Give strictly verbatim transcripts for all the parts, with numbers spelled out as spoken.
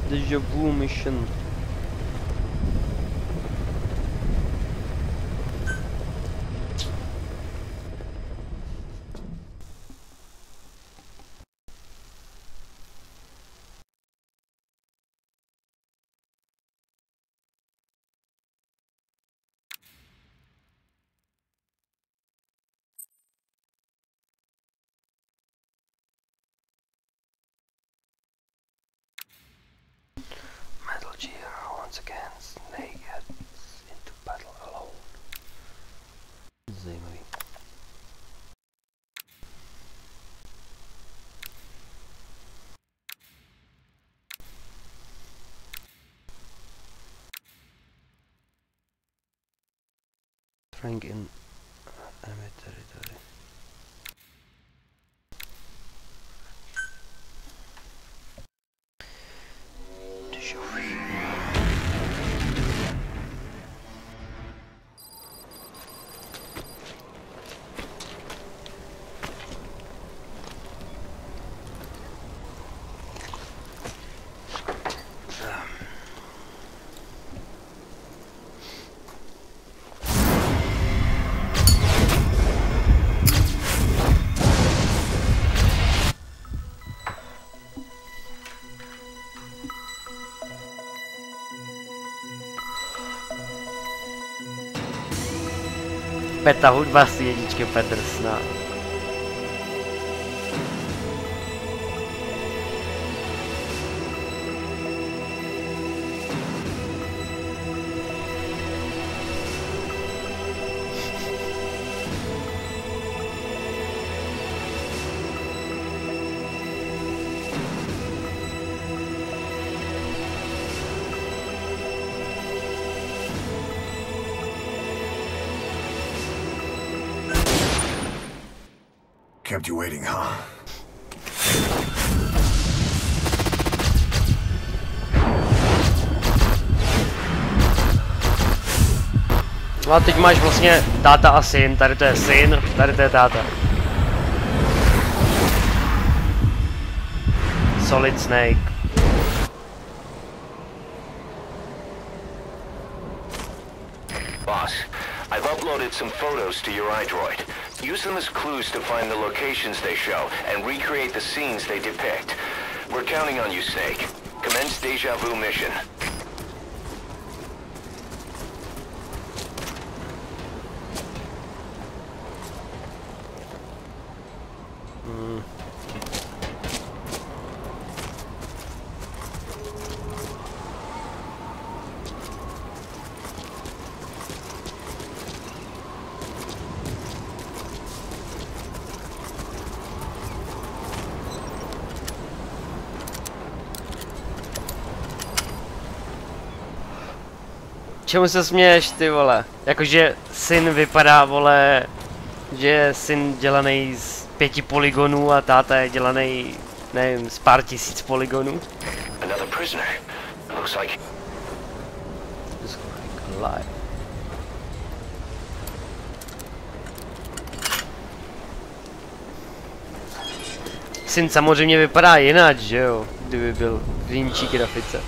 Deja vu mission. Metal Gear, once again, Snake heads into battle alone. Zajímavý. Trying in enemy territory. Beta hudba z jedničky Pedersna. Kept you waiting, huh? No a teď máš vlastně táta a syn, tady to je syn, tady to je táta. Solid Snake. Boss, I've uploaded some photos to your iDroid. Use them as clues to find the locations they show and recreate the scenes they depict. We're counting on you, Snake. Commence Deja Vu mission. Hmm. Čemu se směješ, ty vole? Jakože syn vypadá, vole, že je syn dělaný z pěti polygonů a táta je dělaný, nevím, z pár tisíc polygonů. Another prisoner. Looks like alive. Syn samozřejmě vypadá jinak, že jo? Kdyby byl v jinčí grafice.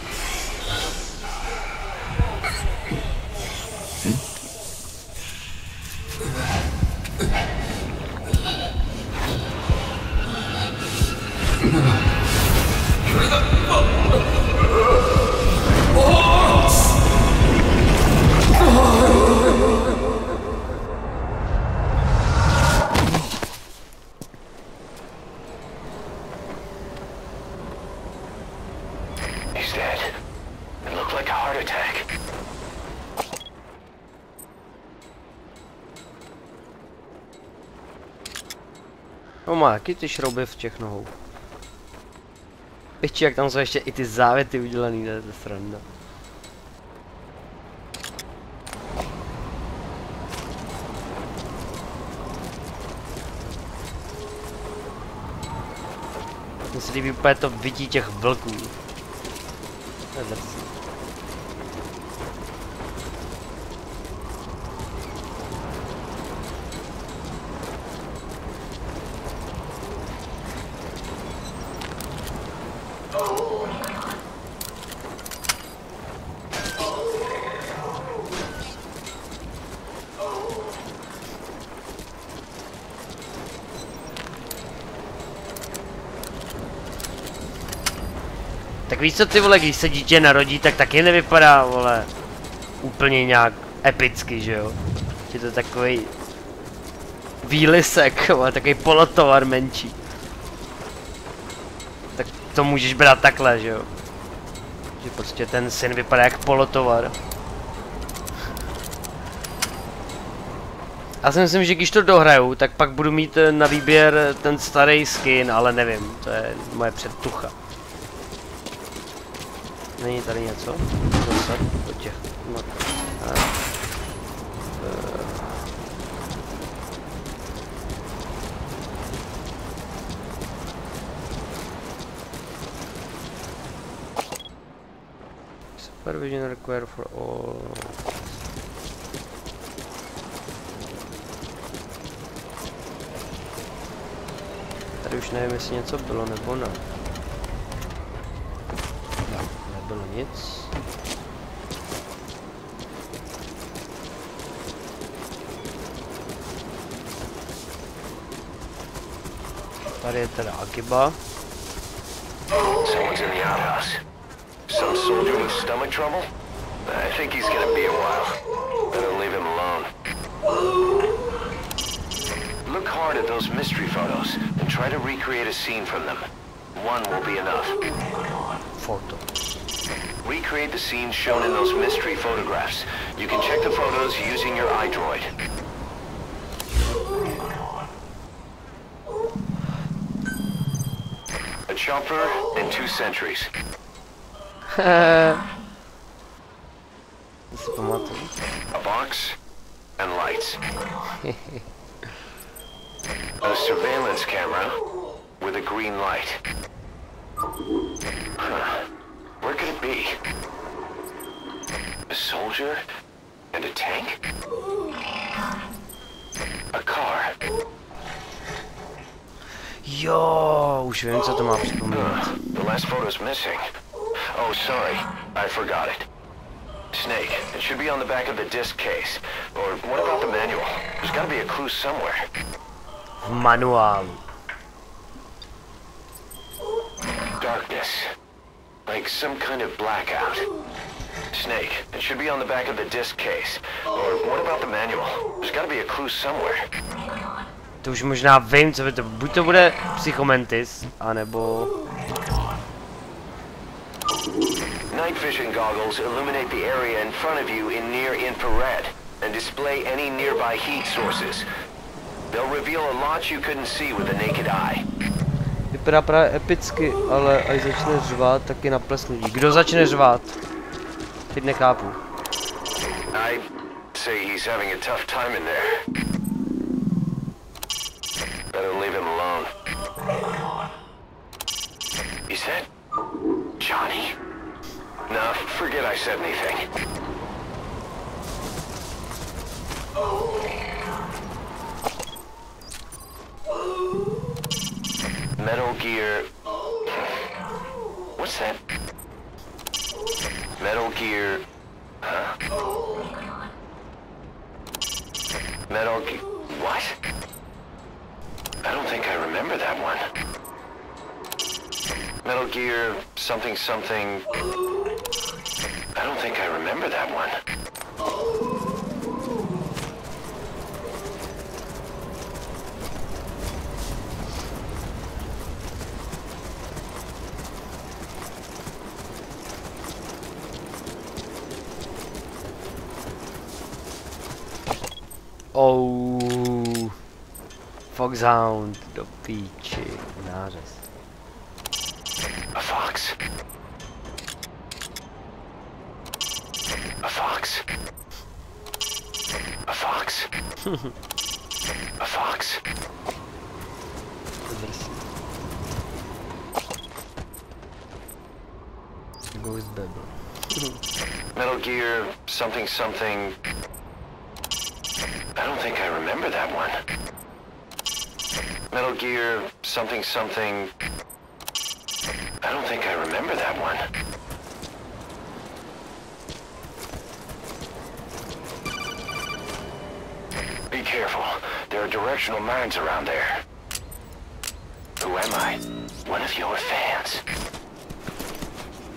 he's dead. It looked like a heart attack. No má taky ty šrouby v těch nohou. Piči, jak tam jsou ještě i ty závěty udělaný, to je to sranda. Mně se líbí úplně to vidí těch vlků. To je drsný. Tak víš co ty vole, když se dítě narodí, tak taky nevypadá, vole, úplně nějak epicky, že jo? Je to takový výlisek, vole, takový polotovar menší. Tak to můžeš brát takhle, že jo? Že prostě ten syn vypadá jak polotovar. Já si myslím, že když to dohraju, tak pak budu mít na výběr ten starý skin, ale nevím, to je moje předtucha. Není tady něco? Zase do těch... No. A. E. Supervision required for all... Tady už nevím, jestli něco bylo nebo ne. No, nebylo nic. Tady je teda Akiba. Someone's in the outhouse. Some soldier with stomach trouble? I think he's gonna be a while. Better leave him alone. Look hard at those mystery photos and try to recreate a scene from them. One will be enough. Photo. Recreate the scenes shown in those mystery photographs. You can check the photos using your iDroid. A chopper and two sentries. A box and lights. A surveillance camera with a green light. Huh. Where could it be? A soldier and a tank? A car. Jo, už vím, co to má připomínat. The last photo's missing. Oh, sorry. I forgot it. Snake, it should be on the back of the disc case. Or what about the manual? There's gotta be a clue somewhere. V manuálu. Darkness. Like some kind of blackout. Snake, it should be on the back of the disc case. Or what about the manual? There's gotta be a clue somewhere. To už možná vím, co by to... Buď to bude Psychomantis, anebo... Night vision goggles illuminate the area in front of you in near infrared and display any nearby heat sources. They'll reveal a lot you couldn't see with the naked eye. Vypadá právě epicky, ale až začne řvát, tak je na plesnutí. Kdo začne řvát? Teď nechápu. I say he's having a tough time in there. Better leave him alone. Is that Johnny? No, forget I said anything. Metal Gear... What's that? Metal Gear... Huh? Metal Gear... What? I don't think I remember that one. Metal Gear... something something... I don't think I remember that one. Oh, Foxhound, do píči, nářez. A fox. A fox. A fox. A fox. Ghost Babel. Metal Gear, something something... I don't think I remember that one. Metal Gear, something something... I don't think I remember that one. Be careful. There are directional mines around there. Who am I? One of your fans.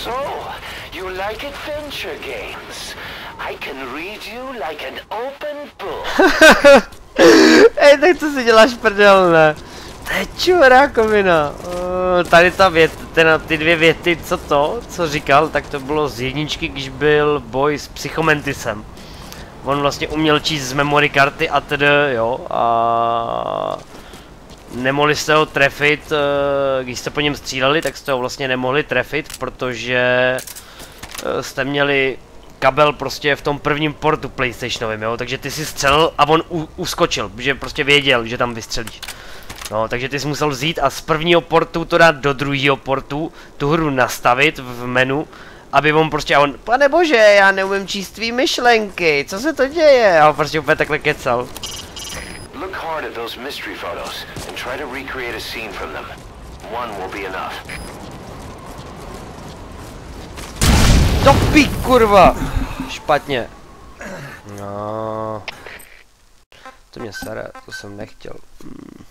So, you like adventure games? I can read you like an open book. Ej, tak co si děláš prdel, ne? To je čurákovina. Uh, tady ta vět, teda ty dvě věty, co to, co říkal, tak to bylo z jedničky, když byl boj s Psychomantisem. On vlastně uměl číst z memory karty a tedy, jo, a nemohli jste ho trefit, když jste po něm stříleli, tak jste ho vlastně nemohli trefit, protože jste měli kabel prostě v tom prvním portu PlayStationovým, jo, takže ty si střelil a on u, uskočil, protože prostě věděl, že tam vystřelíš. No, takže ty jsi musel vzít a z prvního portu to dát do druhého portu, tu hru nastavit v menu, aby on prostě, a on, pane bože, já neumím číst tvý myšlenky, co se to děje? A on prostě úplně takhle kecal. Look hard at those mystery photos and try to recreate a scene from them. One will be enough. To pí, kurva! Špatně. No. To mě sere, to jsem nechtěl. Hmm.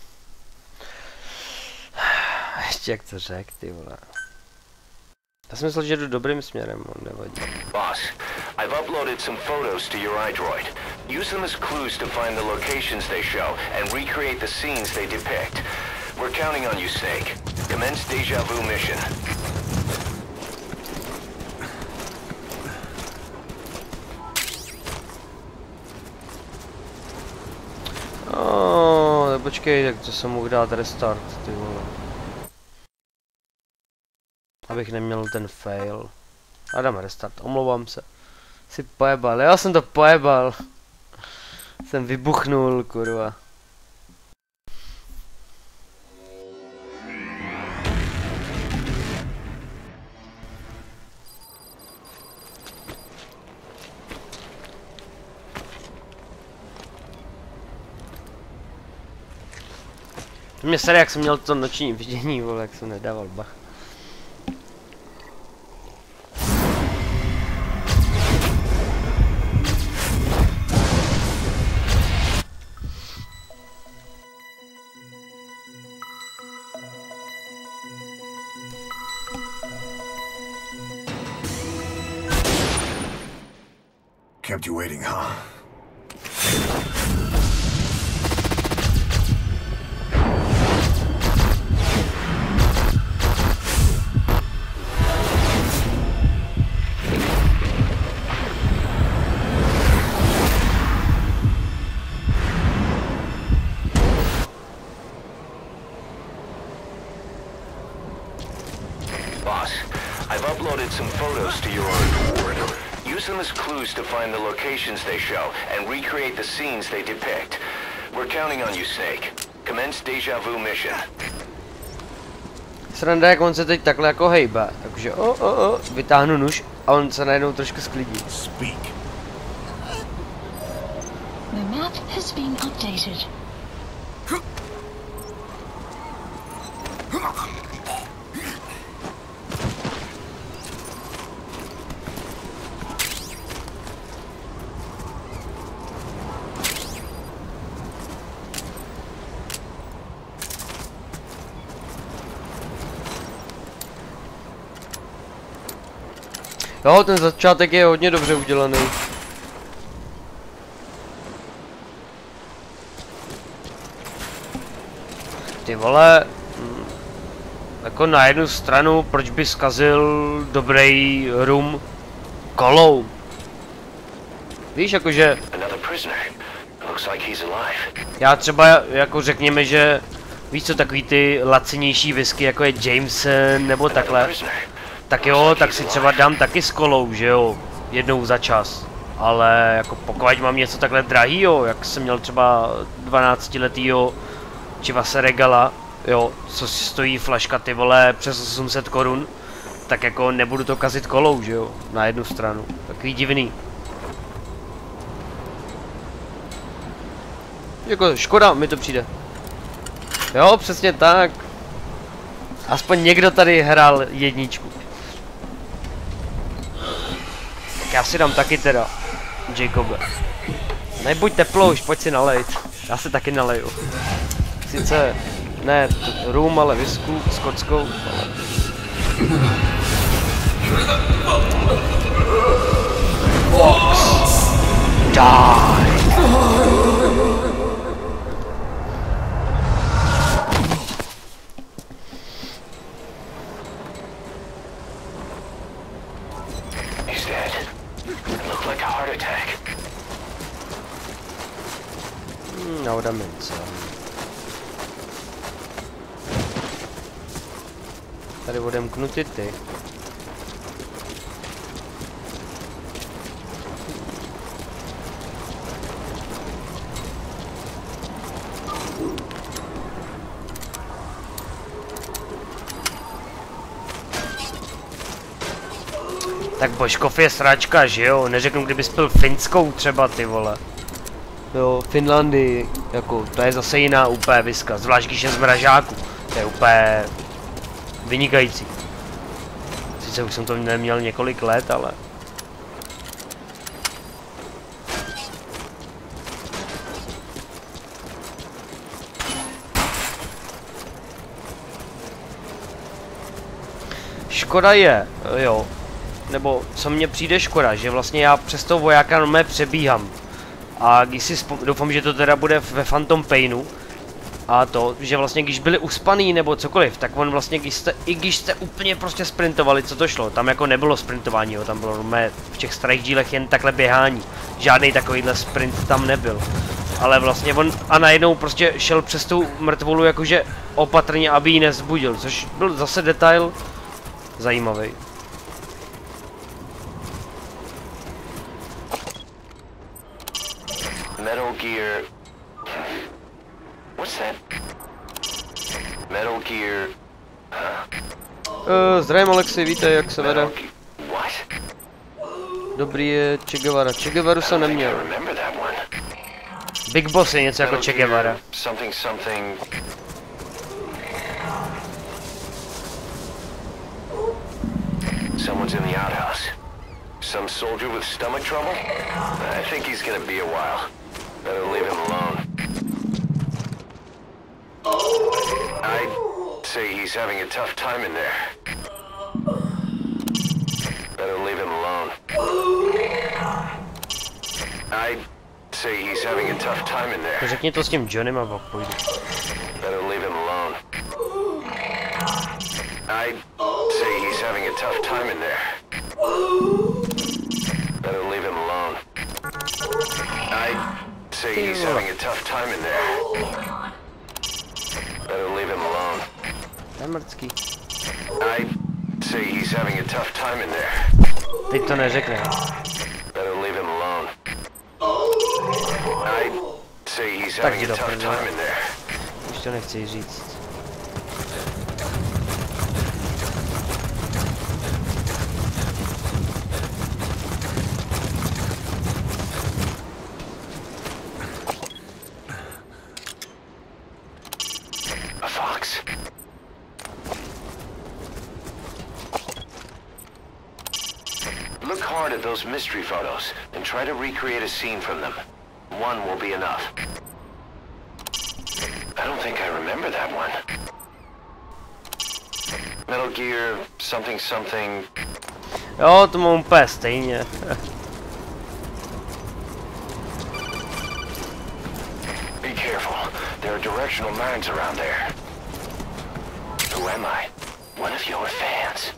Ještě jak to řek, ty vole. Já jsem myslel, že jdu dobrým směrem, on nevadí. Boss, I've uploaded some photos to your iDroid. Use them as clues to find the locations they show and recreate the scenes they depict. We're counting on you, Snake. Commence Deja Vu mission. Oh, počkej, tak to jsem mohl dát restart, ty vole. Abych neměl ten fail. A dáme restart, omlouvám se. Jsi pojebal, já jsem to pojebal. Jsem vybuchnul, kurva. Mě sere, jak jsem měl to noční vidění, vole, jak jsem nedával bach. Kept you waiting, huh? Boss, I've uploaded some photos to your iDroid. Use them as clues to find the locations they show and recreate the scenes they depict. We're counting on you, Snake. Commence Deja Vu mission. Sranda, jak on se teď takhle jako hejbe, takže o, o, o, vytáhnu nůž a on se najednou trošku sklidí. Speak. The map has been updated. Jo, ten začátek je hodně dobře udělaný. Ty vole, hm, jako na jednu stranu, proč by zkazil dobrý rum kolou? Víš, jakože... Já třeba, jako řekněme, že... Víš co, takový ty lacinější whisky, jako je Jameson, nebo takhle. Tak jo, tak si třeba dám taky s kolou, že jo, jednou za čas. Ale jako pokud mám něco takhle drahýho, jak jsem měl třeba dvanáctiletýho Chivase Regala, jo, co si stojí flaška, ty vole, přes osm set korun, tak jako nebudu to kazit kolou, že jo, na jednu stranu. Takový divný. Jako škoda, mi to přijde. Jo, přesně tak. Aspoň někdo tady hrál jedničku. Tak já si dám taky teda, Jacobe. Nebuď teplouš, pojď si nalejt. Já si taky naleju. Sice ne rum, ale whisku, skotskou, ale... Fox. Die. He's dead. It looked like a heart attack. Hmm, ahora mensa. Tady odemknuty ty. Tak Božkov je sračka, že jo? Neřeknu, kdyby spil finskou třeba, ty vole. Jo, Finlandii, jako, to je zase jiná úplně viska, zvlášť když je z mražáku. To je úplně vynikající. Sice už jsem to neměl několik let, ale... Škoda je, jo, nebo co mně přijde škoda, že vlastně já přes toho vojáka normálně přebíhám. A když si vzpom... doufám, že to teda bude ve Phantom Painu. A to, že vlastně když byli uspaný nebo cokoliv, tak on vlastně, když jste, i když jste úplně prostě sprintovali, co to šlo, tam jako nebylo sprintování, jo, tam bylo normálně v těch starých dílech jen takhle běhání. Žádný takovýhle sprint tam nebyl. Ale vlastně on a najednou prostě šel přes tu mrtvolu jakože opatrně, aby ji nezbudil, což byl zase detail zajímavý. Metal Gear... What's that? Metal Gear... Uh, zdravím Alexi, víte, jak se vede? Metal Ge- What? Dobrý je Che Guevara. Che Guevaru jsem I think I neměl. remember that one. Big Boss je něco jako Metal Che Guevara. Gear Something something... Someone's in the outhouse. Some soldier with stomach trouble? I think he's gonna be a while. Better leave him alone. I'd say he's having a tough time in there. Better leave him alone. I'd say he's having a tough time in there. Řekni to s tím Johnnym a pak půjdu. Better leave him alone. I'd say he's having a tough time in there. Better leave him alone. I'd say he's having a tough time in there. Better leave him alone. To je mrdský. I'd say he's having a tough time in there. Teď to neřekne. Better leave him alone. I'd say he's Tak having jdi a do tough prdele. time in there. Už to nechci říct. A fox. Look hard at those mystery photos and try to recreate a scene from them. One will be enough. I don't think I remember that one. Metal Gear something something. Jo, to mám úplně stejně. Be careful. There are directional mines around there. Who am I? One of your fans.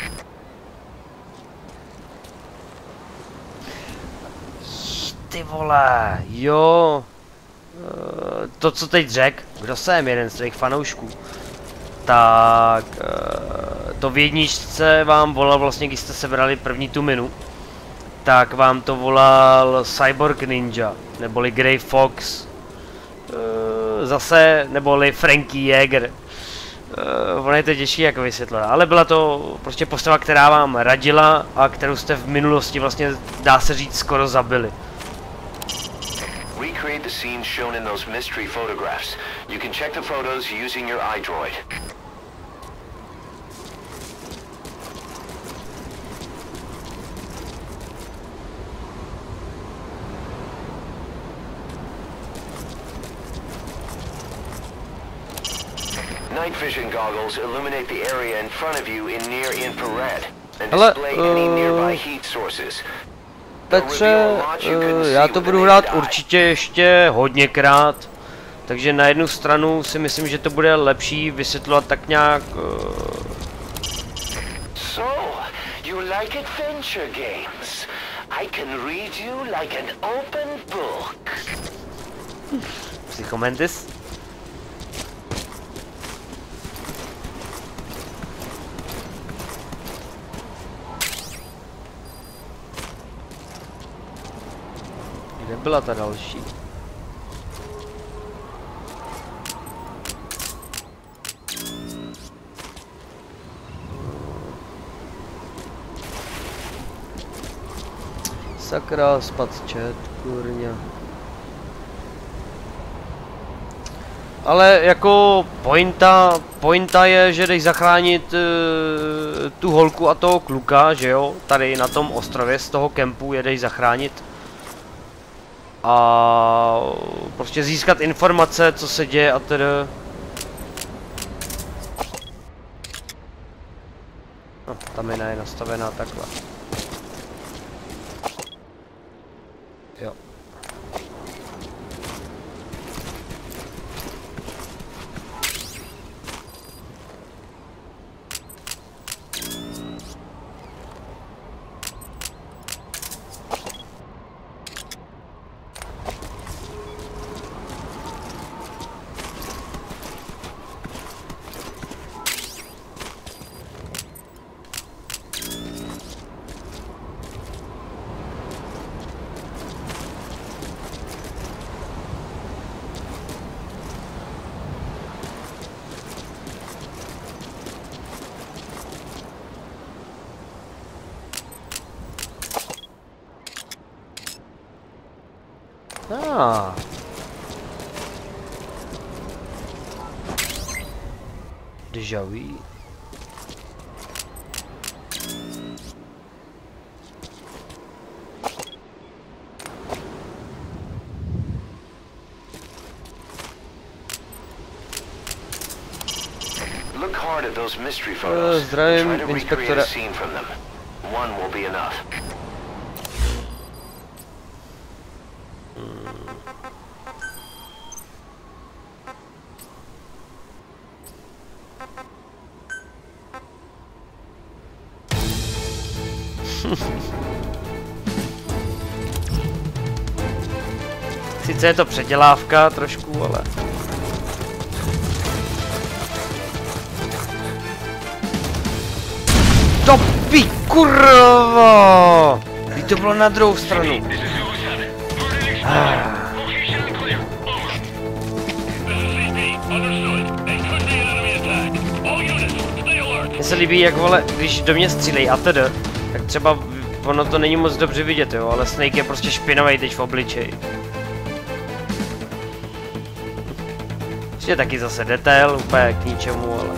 Ty vole, jo. Uh, to, co teď řek, kdo jsem, jeden z tvých fanoušků, tak uh, to v jedničce vám volal vlastně, když jste sebrali první tu minu, tak vám to volal Cyborg Ninja, neboli Grey Fox, uh, zase, neboli Frankie Jäger. Uh, ono je to těžší jako vysvětlit, ale byla to prostě postava, která vám radila a kterou jste v minulosti vlastně, dá se říct, skoro zabili. Recreate the scenes shown in those mystery photographs. You can check the photos using your iDroid. Night vision goggles illuminate the area in front of you in near infrared. Hele, uh, Petře, uh, já to budu hrát určitě ještě hodněkrát, takže na jednu stranu si myslím, že to bude lepší vysvětlovat tak nějak... Uh... So, you like adventure games? I can read you like an open book. Psychomantis? Kde byla ta další? Sakra, spad chat, kurňa. Ale jako pointa, pointa je, že jdeš zachránit uh, tu holku a toho kluka, že jo? Tady na tom ostrově z toho kempu jedeš zachránit. A prostě získat informace, co se děje a tedy. No, ta mina je nastavená takhle. Jo. Ah. Déjà vu. Look hard at those mystery photos. Zdravím, Try to recreate inspektore. a scene from them. One will be enough. Sice je to předělávka trošku, ale... To pí, kurva! Když to bylo na druhou stranu. Ah. Mně se líbí, jak vole, když do mě střílej a tedy, tak třeba ono to není moc dobře vidět, jo, ale Snake je prostě špinavý teď v obličeji. Ještě taky zase detail, úplně k ničemu, ale...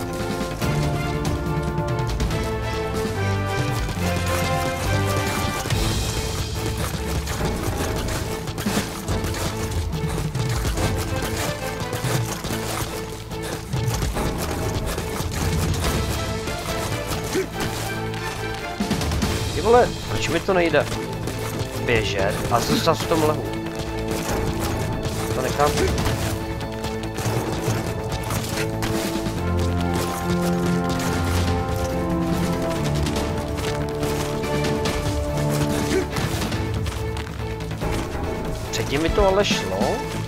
Ty vole, proč mi to nejde? Běžet a zůstat v tom lehu. To nechápu. Předtím mi to ale šlo.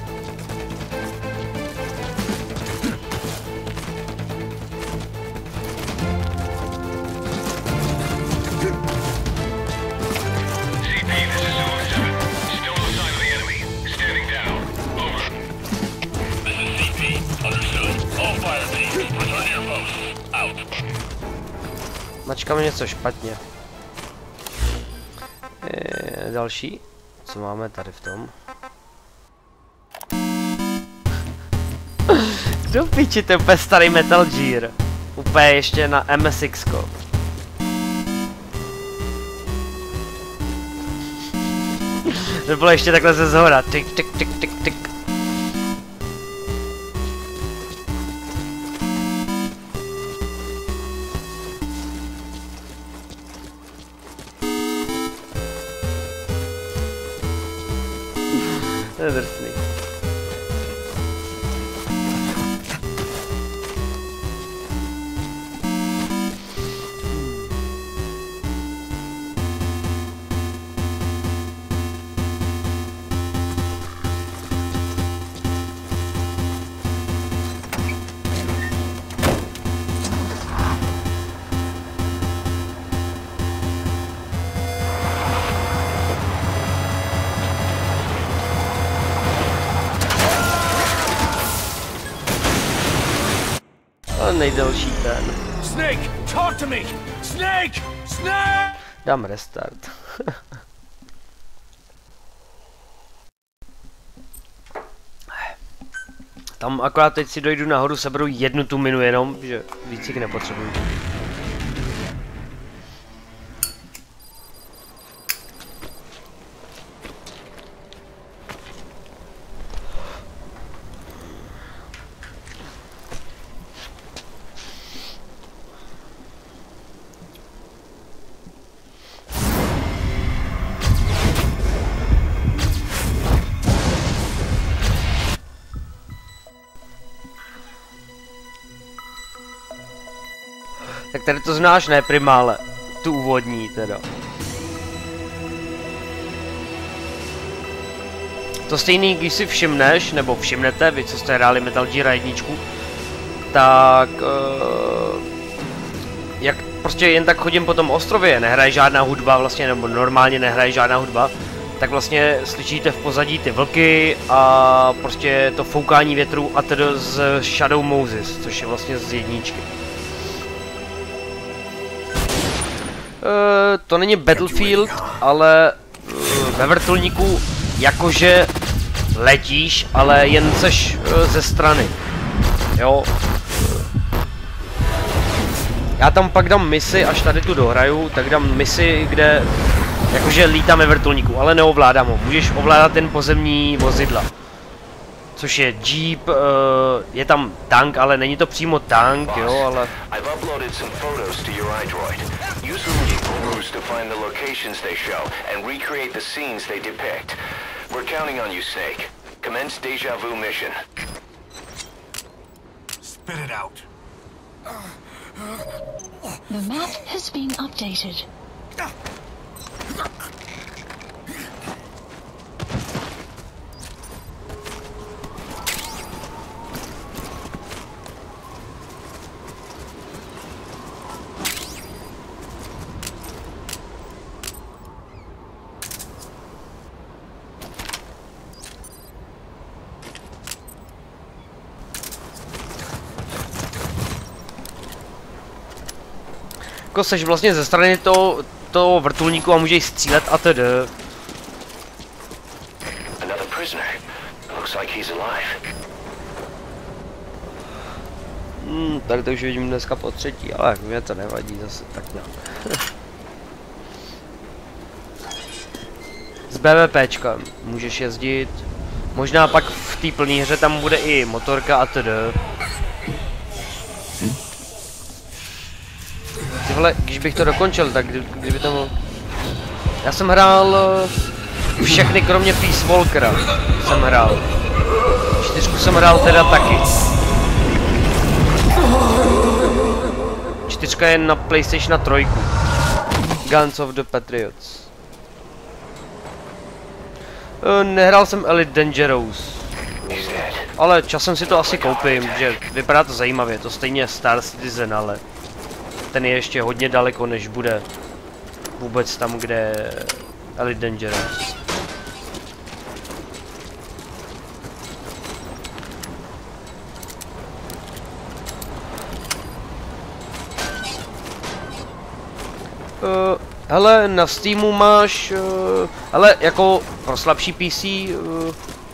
Mačkáme něco špatně. E, další. Co máme tady v tom? Kdo piči, to je úplně starý Metal Gear. Úplně ještě na M S X ko. To bylo ještě takhle ze zhora. Tik, tik, tik, tik, tik. To je drsný. Nejdelší ten. Snake, talk to me. Snake, Snake. Dám restart. Tam akorát teď si dojdu nahoru, seberu jednu tu minu jenom, že víc jich nepotřebuju. Tak tady to znáš, ne primále, tu úvodní teda. To stejný, když si všimneš, nebo všimnete, vy co jste hráli Metal Gear jedna, tak uh, jak prostě jen tak chodím po tom ostrově, nehraje žádná hudba vlastně, nebo normálně nehraje žádná hudba, tak vlastně slyšíte v pozadí ty vlky a prostě to foukání větru a tedy z Shadow Moses, což je vlastně z jedničky. Uh, to není Battlefield, ale uh, ve vrtulníku jakože letíš, ale jen seš uh, ze strany. Jo. Já tam pak dám misi, až tady tu dohraju, tak dám misi, kde jakože lítám ve vrtulníku, ale neovládám ho. Můžeš ovládat ten pozemní vozidla. Což je Jeep, uh, je tam tank, ale není to přímo tank, jo, ale... I've uploaded some photos to your iDroid. Use them to find the locations they show and recreate the scenes they depict. We're counting on you, Snake. Commence Deja Vu mission. Spit it out. The map has been updated. Jako seš vlastně ze strany toho, toho vrtulníku a můžeš střílet a tedy. Hmm, tady to už vidím dneska po třetí, ale mě to nevadí zase tak nějak. S BVPčkem můžeš jezdit. Možná pak v té plné hře tam bude i motorka a tedy. Tyhle, když bych to dokončil, tak kdy, kdyby to mohl... Já jsem hrál uh, všechny kromě Peace Walkera jsem hrál. Čtyřku jsem hrál teda taky. Čtyřka je na PlayStation tři. Guns of the Patriots. Uh, nehrál jsem Elite Dangerous. Ale časem si to asi koupím, že vypadá to zajímavě, to stejně Star Citizen, ale... Ten je ještě hodně daleko, než bude vůbec tam, kde Elite Dangerous. Uh, hele, na Steamu máš, uh, hele, jako pro slabší P C, uh,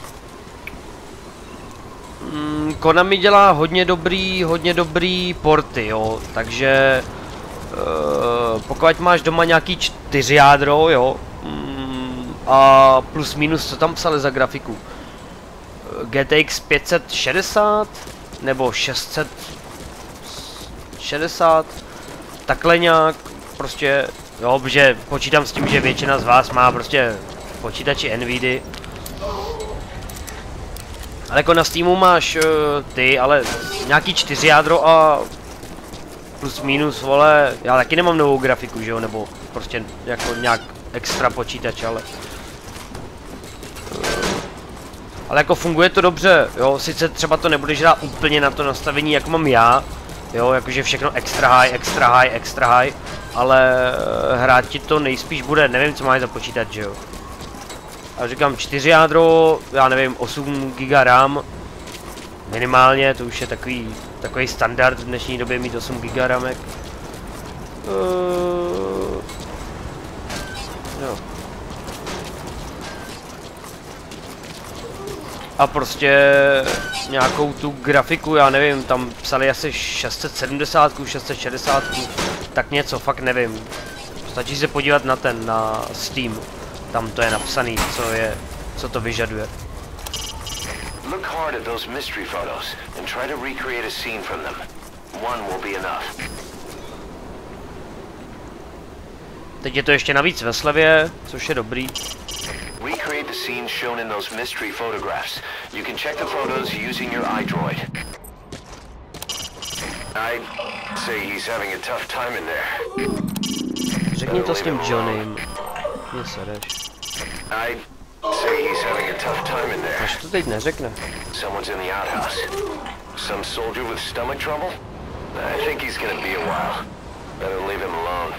um, Konami dělá hodně dobrý, hodně dobrý porty, jo, takže uh, pokud máš doma nějaký čtyři jádro, jo, um, a plus minus, co tam psali za grafiku, G T X pět set šedesát nebo šest set šedesát, takhle nějak, prostě, jo, protože počítám s tím, že většina z vás má prostě počítači Nvidia. Ale jako na Steamu máš uh, ty, ale nějaký čtyři jádro a plus minus, vole, já taky nemám novou grafiku, že jo, nebo prostě jako nějak extra počítač, ale... Ale jako funguje to dobře, jo, sice třeba to nebudeš dát úplně na to nastavení, jako mám já, jo, jakože všechno extra high, extra high, extra high, ale hrát ti to nejspíš bude, nevím, co máš za počítač, že jo. A říkám čtyři jádro, já nevím, osm giga RAM, minimálně, to už je takový, takový standard v dnešní době mít osm giga ramek. Uh, jo. A prostě nějakou tu grafiku, já nevím, tam psali asi šest set sedmdesát, šest set šedesát, tak něco, fakt nevím. Stačí se podívat na ten, na Steam. Tam to je napsaný, co je, co to vyžaduje. Look hard at those mystery photos and try to recreate a scene from them. One will be enough. Teď je to ještě navíc ve slevě, což je dobrý. Recreate the scene shown in those mystery photographs. You can check the photos using your iDroid. I'd say he's having a tough time in there. Řekni to s tím Johnnym. Mě sereš. I'd say he's having a tough time in there. Až to teď neřekne. Someone's in the outhouse. Some soldier with stomach trouble? I think he's gonna be a while. Better leave him alone.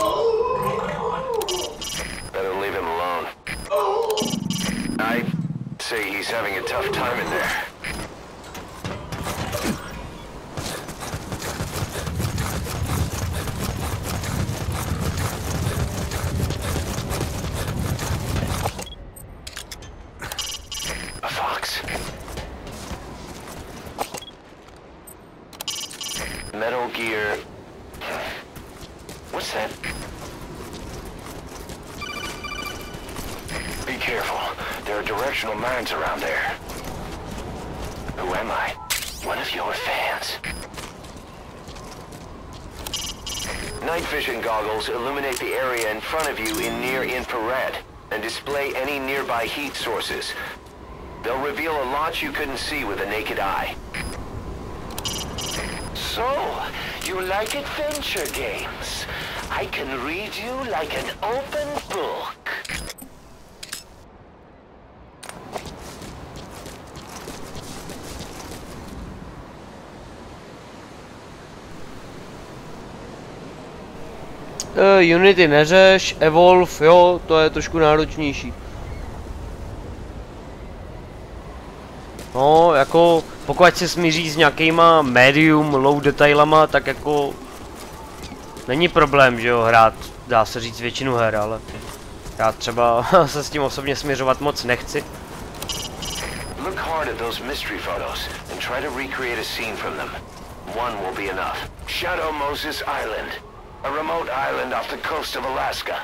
Better leave him alone. I'd say he's having a tough time in there. A fox. Metal Gear. What's that? Be careful. There are directional mines around there. Who am I? One of your fans. Night vision goggles illuminate the area in front of you in near infrared and display any nearby heat sources. They'll reveal a lot you couldn't see with a naked eye. So, you like adventure games? I can read you like an open book. Uh, Unity neřeš, Evolve, jo, to je trošku náročnější. No, jako, pokud se smíří s nějakýma medium, low detailama, tak jako není problém, že jo, hrát, dá se říct většinu her, ale já třeba se s tím osobně směřovat moc nechci. Look hard at those mystery photos and try to recreate a scene from them. One will be enough. Shadow Moses Island. A remote island off the coast of Alaska.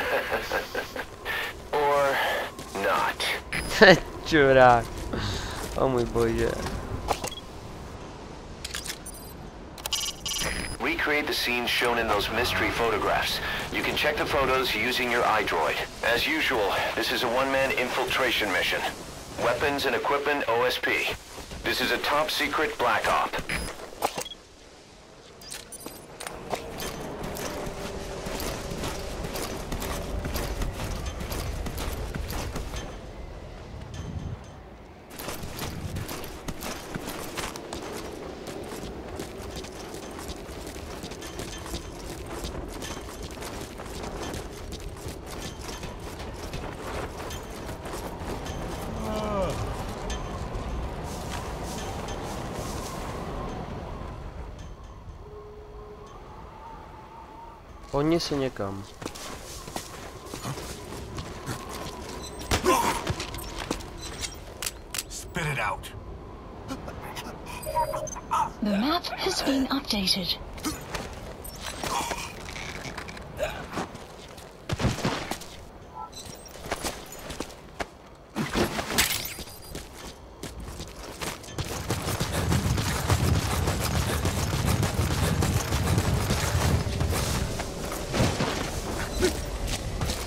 Or not. Čurák. O můj bože. Recreate the scenes shown in those mystery photographs. You can check the photos using your iDroid. As usual, this is a one-man infiltration mission. Weapons and equipment O S P. This is a top-secret Black Op. Oni se někam. Spit it out. The map has been updated.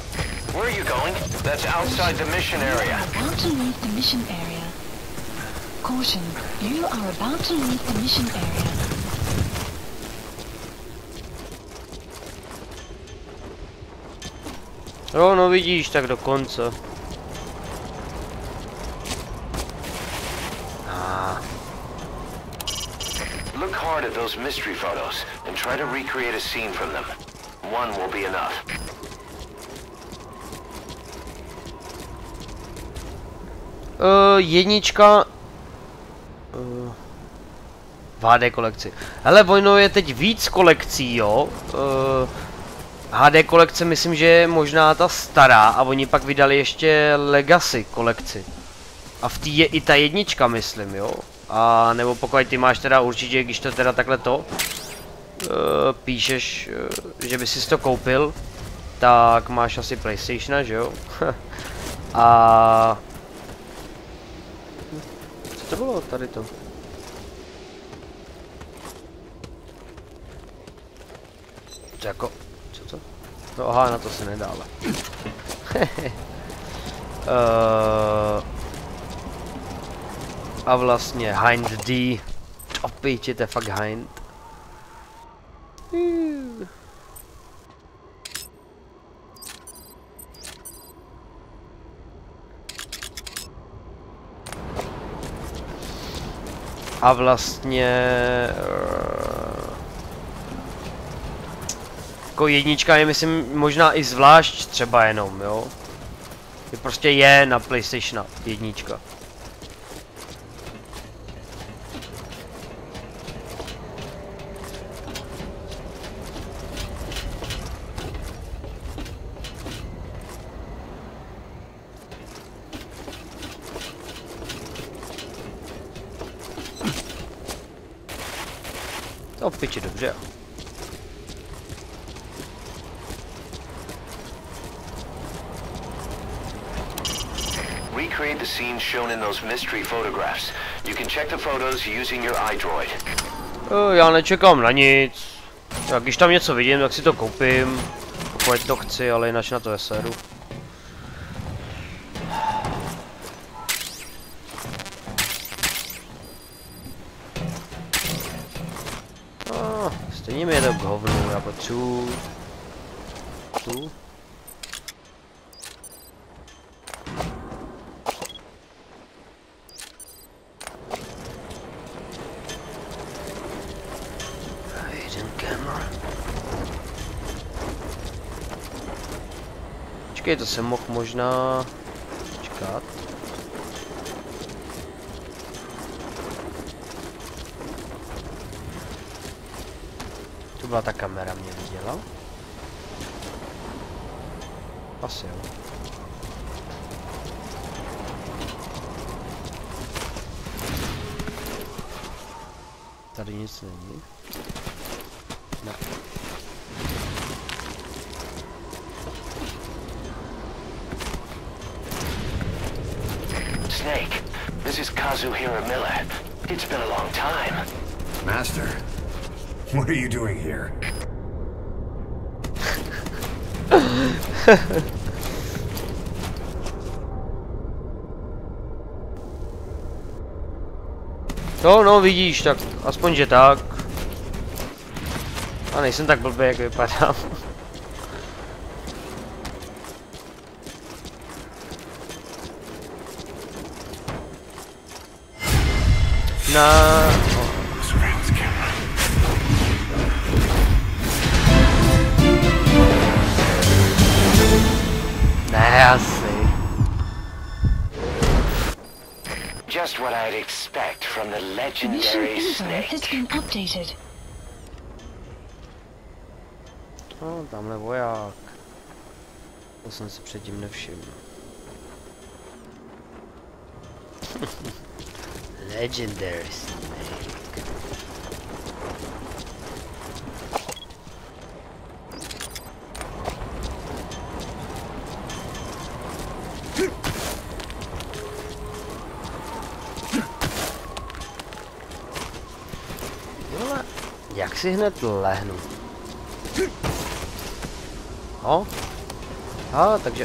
Where are you going? That's outside the mission area. About to leave the mission area. Caution, you are about to leave the mission area. Jo, no vidíš, tak do konce. Ah. Look hard at those mystery photos and try to recreate a scene from them. One will be enough. Uh, jednička uh, v H D kolekci. Hele, Vojno, je teď víc kolekcí, jo. Uh, H D kolekce myslím, že je možná ta stará a oni pak vydali ještě Legacy kolekci. A v té je i ta jednička, myslím, jo. A nebo pokud ty máš teda určitě, když to teda takhle to uh, píšeš, uh, že by si to koupil, tak máš asi PlayStationa, že jo. A co to bylo tady to? To jako, co to? No aha, na to se nedá, ale. uh, a vlastně Hind D. Opět, to je fakt Hind. Uh. A vlastně uh, jako jednička je myslím možná i zvlášť třeba jenom, jo. Je prostě je na PlayStation jednička. To v piči, dobře. Recreate the scenes shown in those mystery photographs. You can check the photos using your iDroid. Uh, já nečekám na nic. Tak když tam něco vidím, tak si to koupím. Pokud to chci, ale jinak na to neseru. Stejně mi je to k hovnu, já potřebuji tu. Hidden camera. Počkej, to jsem mohl možná čekat. Byla ta kamera, mě viděla? Asi jo. Tady nic není. Ne. Snake, this is Kazuhira Miller. It's been a long time. Master, what are you doing here? No, no, vidíš, tak aspoň, že tak. A nejsem tak blbý, jak vypadám. Na... Ne, asi. Just what I'd expect from the Mission legendary info has Snake. been updated. No, tamhle voják. To jsem si předtím nevšiml. Legendary Snake. Vole, jak si hned lehnu? No. A, takže...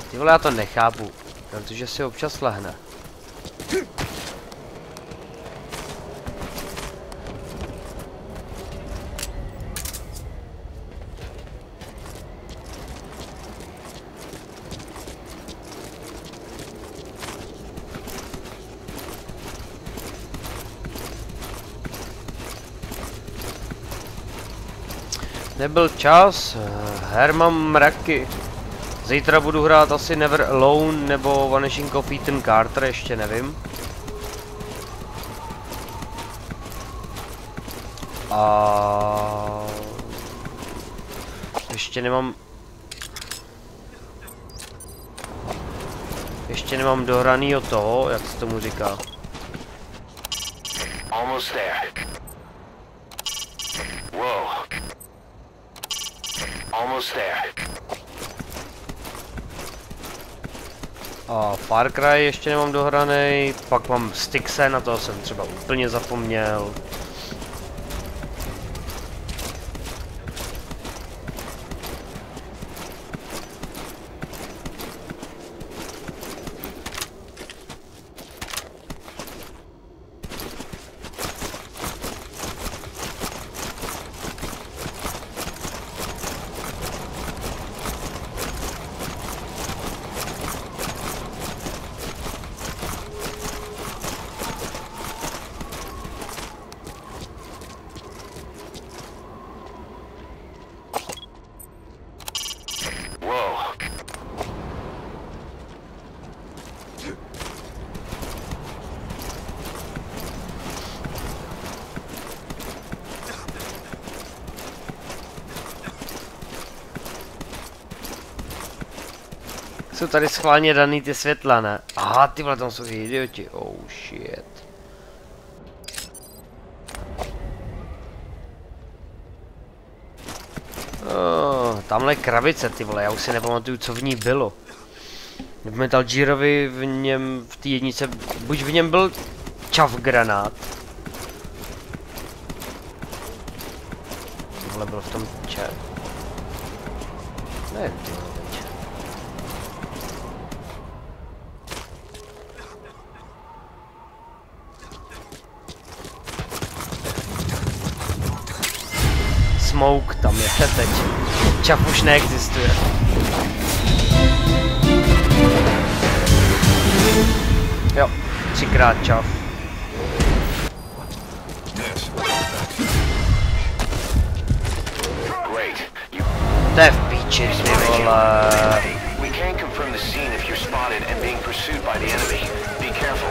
Ty vole, já to nechápu, protože si občas lehne. Nebyl čas, her mám mraky. Zítra budu hrát asi Never Alone nebo Vanishing of Ethan Carter, ještě nevím. A ještě nemám ještě nemám dohranýho toho, jak se tomu říká. Almost there. Whoa. Almost there. A Far Cry ještě nemám dohranej, pak mám Styxe, na toho jsem třeba úplně zapomněl. Jsou tady schválně daný ty světla, ne? Aha, ty vole, tam jsou idioti. Oh shit. Oh, tamhle krabice, ty vole, já už si nepamatuju, co v ní bylo. V Metal Gearovi v něm, v té jednice, buď v něm byl čav granát. Tohle byl v tom čer. Ne, ty vole, teď. Smoke tam je teď. Čav už neexistuje. Jo, třikrát čav. To je v píči, ty vole. We can confirm the scene if you're spotted and being pursued by the enemy. Be careful.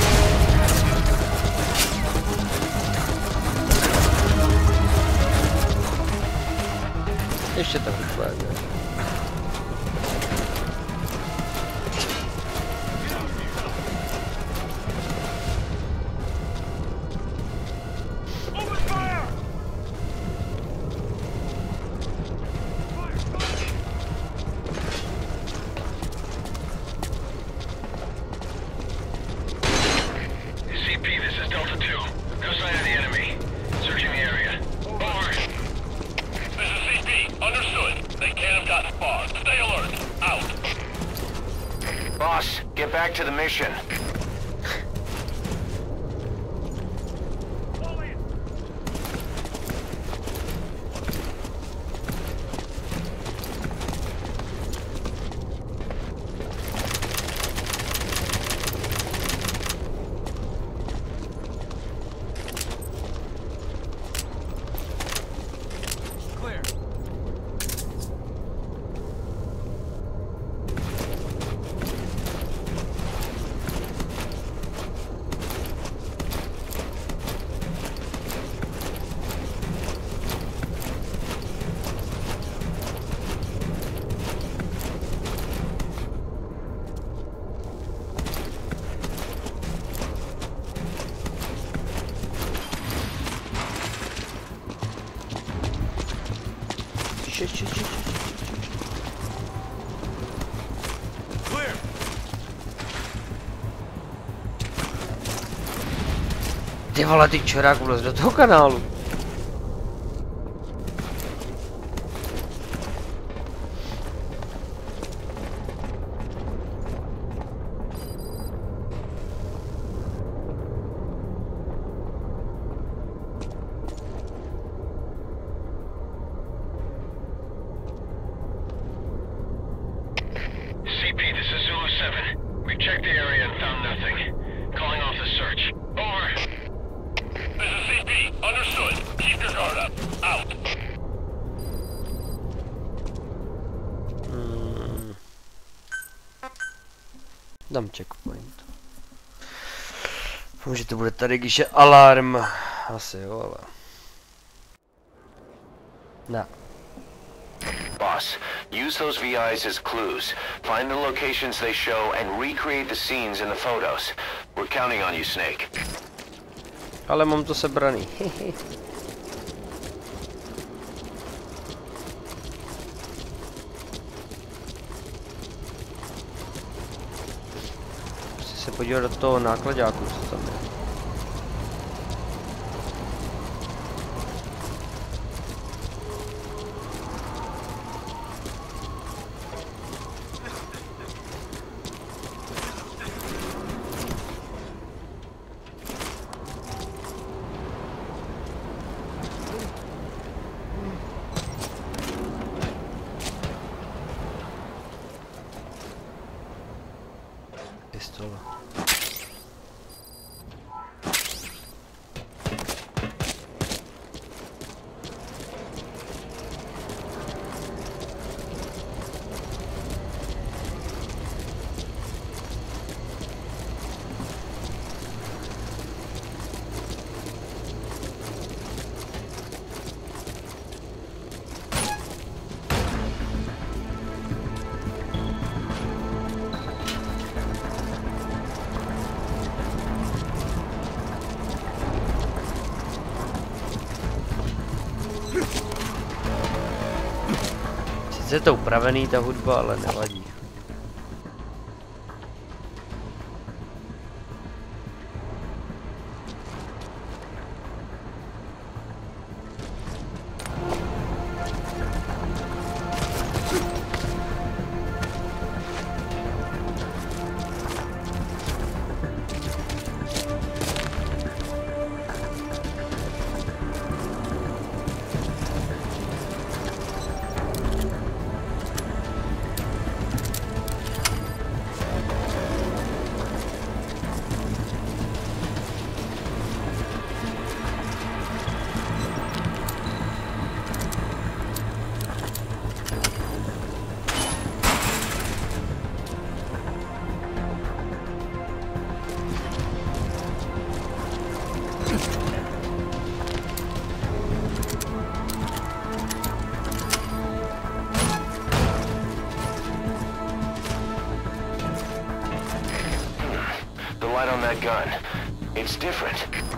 Ještě to vypadá. Boss, get back to the mission. Ty vole, ty čurák, vlez do toho kanálu. seven. We've checked the area and found nothing. Calling off the search. Over. This is C P. Understood. Keep your guard up. Out. Hmm. Dám checkpoint. Může to bude tady, když je alarm. Asi jo, ale... Ne. Boss, use those V Is as clues. Find the locations they show and recreate the scenes in the photos. We're counting on you, Snake. Ale mám to sebraný. Chci se podívat do toho nákladáku, co tam je. Pistola. Je to upravený, ta hudba, ale nevadí. On that gun. It's different.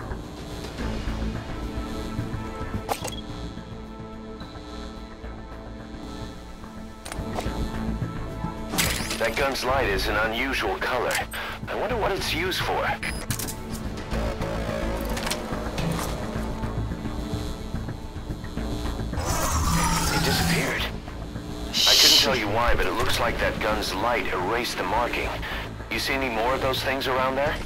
That gun's light is an unusual color. I wonder what it's used for. It disappeared. I couldn't tell you why, but it looks like that gun's light erased the marking. You see any more of those things around there?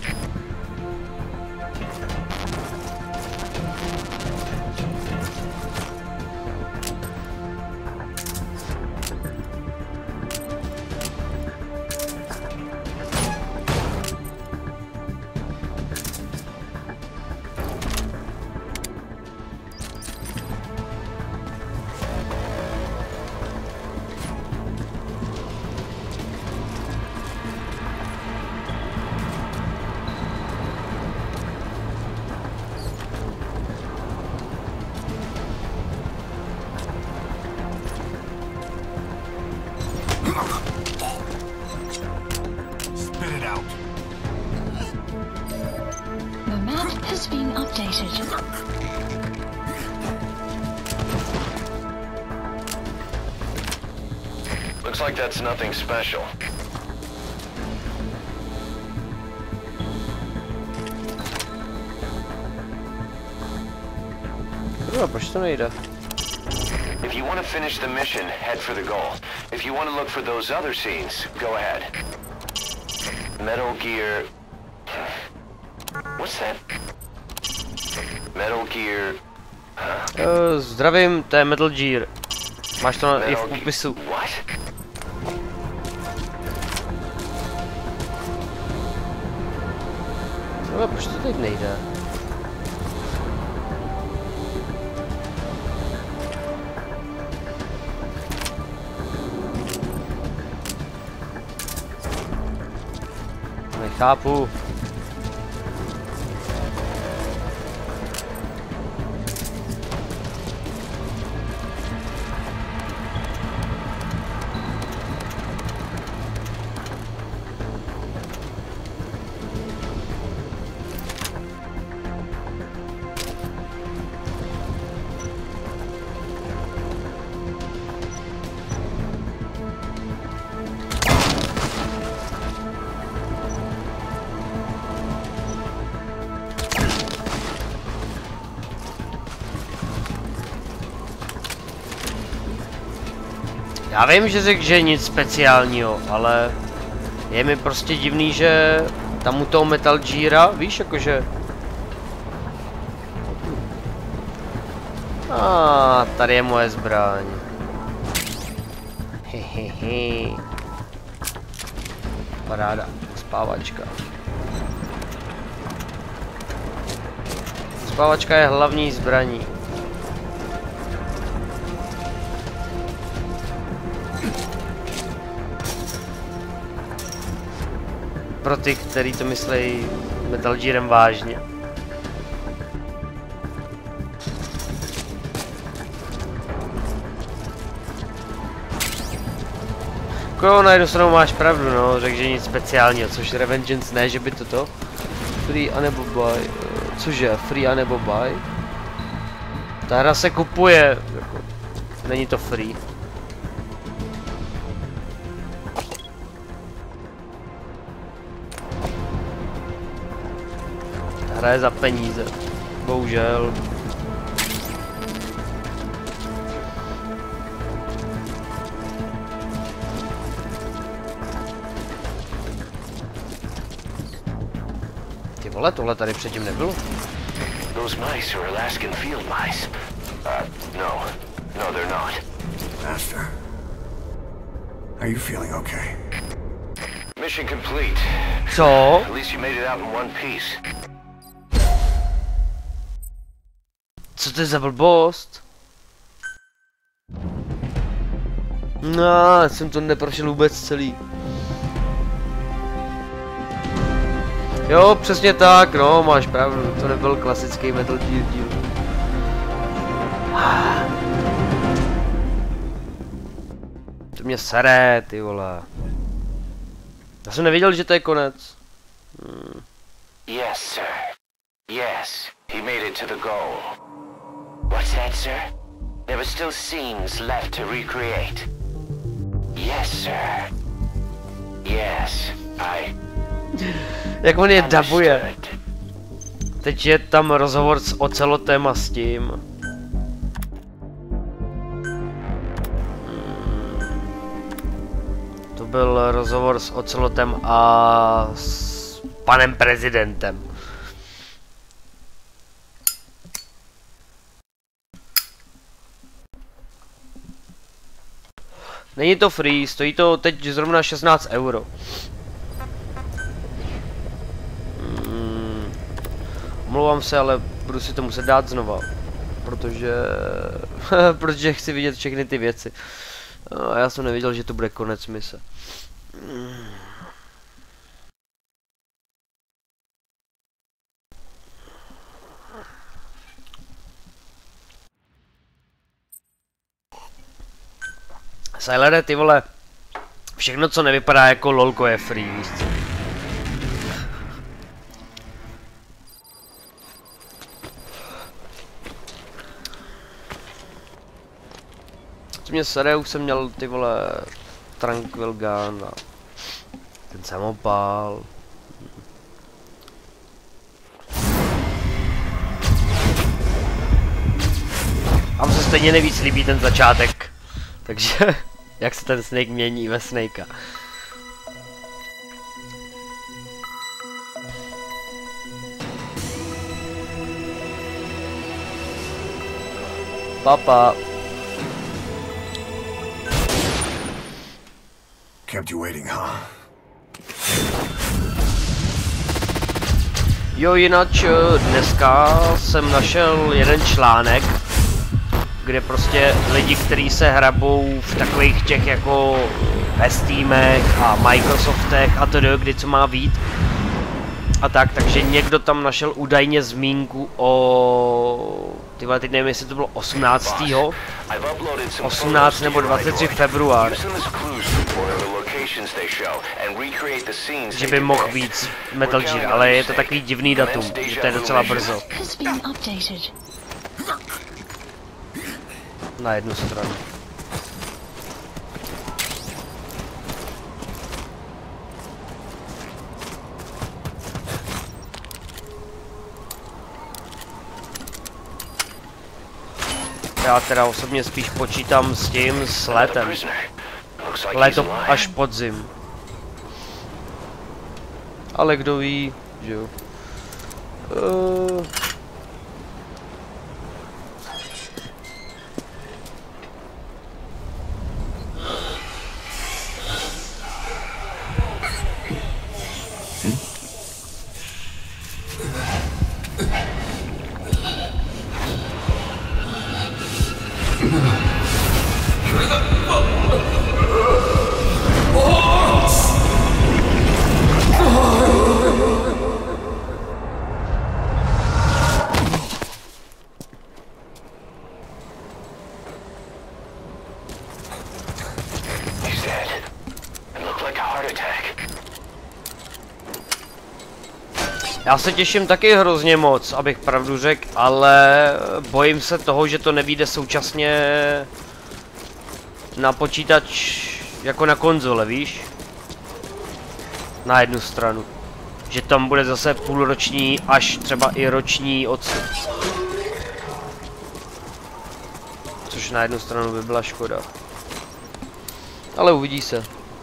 Spit it out. The map has been updated. Looks like that's nothing special. Kurva, proč to nejde? If you want to finish the mission, head for the goal. If you want to look for those other scenes, go ahead. Metal Gear... What's that? Metal Gear... Huh? Uh, zdravím, to je Metal Gear. Máš to i v popisu. What? No, proč to teď nejde? Nechápu. Já vím, že řekl, že nic speciálního, ale je mi prostě divný, že tam u toho Metal Geara, víš, jakože... A ah, tady je moje zbraň. Hehehe. Paráda, spávačka. Spávačka je hlavní zbraní. Pro ty, kteří to myslejí Metal Gearem vážně. Jako na jednu stranu máš pravdu, no, řekl, že nic speciálního, což Revengeance ne, že by toto free anebo buy, cože, free anebo buy. Ta hra se kupuje, jako, není to free. Hraje za peníze, bohužel. Ty vole, tohle tady předtím nebylo. Those mice are Alaskan field mice. Uh, no. No, they're not. Master, are you feeling okay? Mission complete. Co? At least you made it out in one piece. Co to je za blbost? No, jsem to neprošel vůbec celý. Jo, přesně tak, no, máš pravdu, to nebyl klasický Metal Gear díl. To mě sere, ty vole. Já jsem nevěděl, že to je konec. Hmm. Yes, sir. Yes, he made it to the goal. What's that, sir? There were still scenes left to recreate. Yes, sir. Yes, I... Jak on je dabuje. Teď je tam rozhovor s Ocelotem a s tím. To byl rozhovor s Ocelotem a s panem prezidentem. Není to free, stojí to teď zrovna šestnáct euro. Hmm. Omlouvám se, ale budu si to muset dát znova. Protože... protože chci vidět všechny ty věci. A já jsem nevěděl, že to bude konec mise. Hmm. Silere, ty vole, všechno, co nevypadá jako lolko, je free, víš co? Co mě sere, už jsem měl, ty vole, Tranquil Gun a ten samopál. A mně se stejně nejvíc líbí ten začátek, takže... Jak se ten Snake mění ve Snakea. Papa. Kept you waiting, huh? Jo, jinak dneska jsem našel jeden článek, kde prostě lidi, kteří se hrabou v takových těch jako ve Steamech a Microsoftech a to, kdy co má být. A tak, takže někdo tam našel údajně zmínku o... Ty vole, teď nevím, jestli to bylo osmnáctého osmnáctého nebo dvacátého třetího februáře. Že by mohl být Metal Gear, ale je to takový divný datum, že to je docela brzo. Na jednu stranu. Já teda osobně spíš počítám s tím, s létem. Léto až podzim. Ale kdo ví, že jo. Uh... Já se těším taky hrozně moc, abych pravdu řekl, ale bojím se toho, že to nevyjde současně na počítač jako na konzole, víš? Na jednu stranu. Že tam bude zase půlroční až třeba i roční odstup. Což na jednu stranu by byla škoda. Ale uvidí se.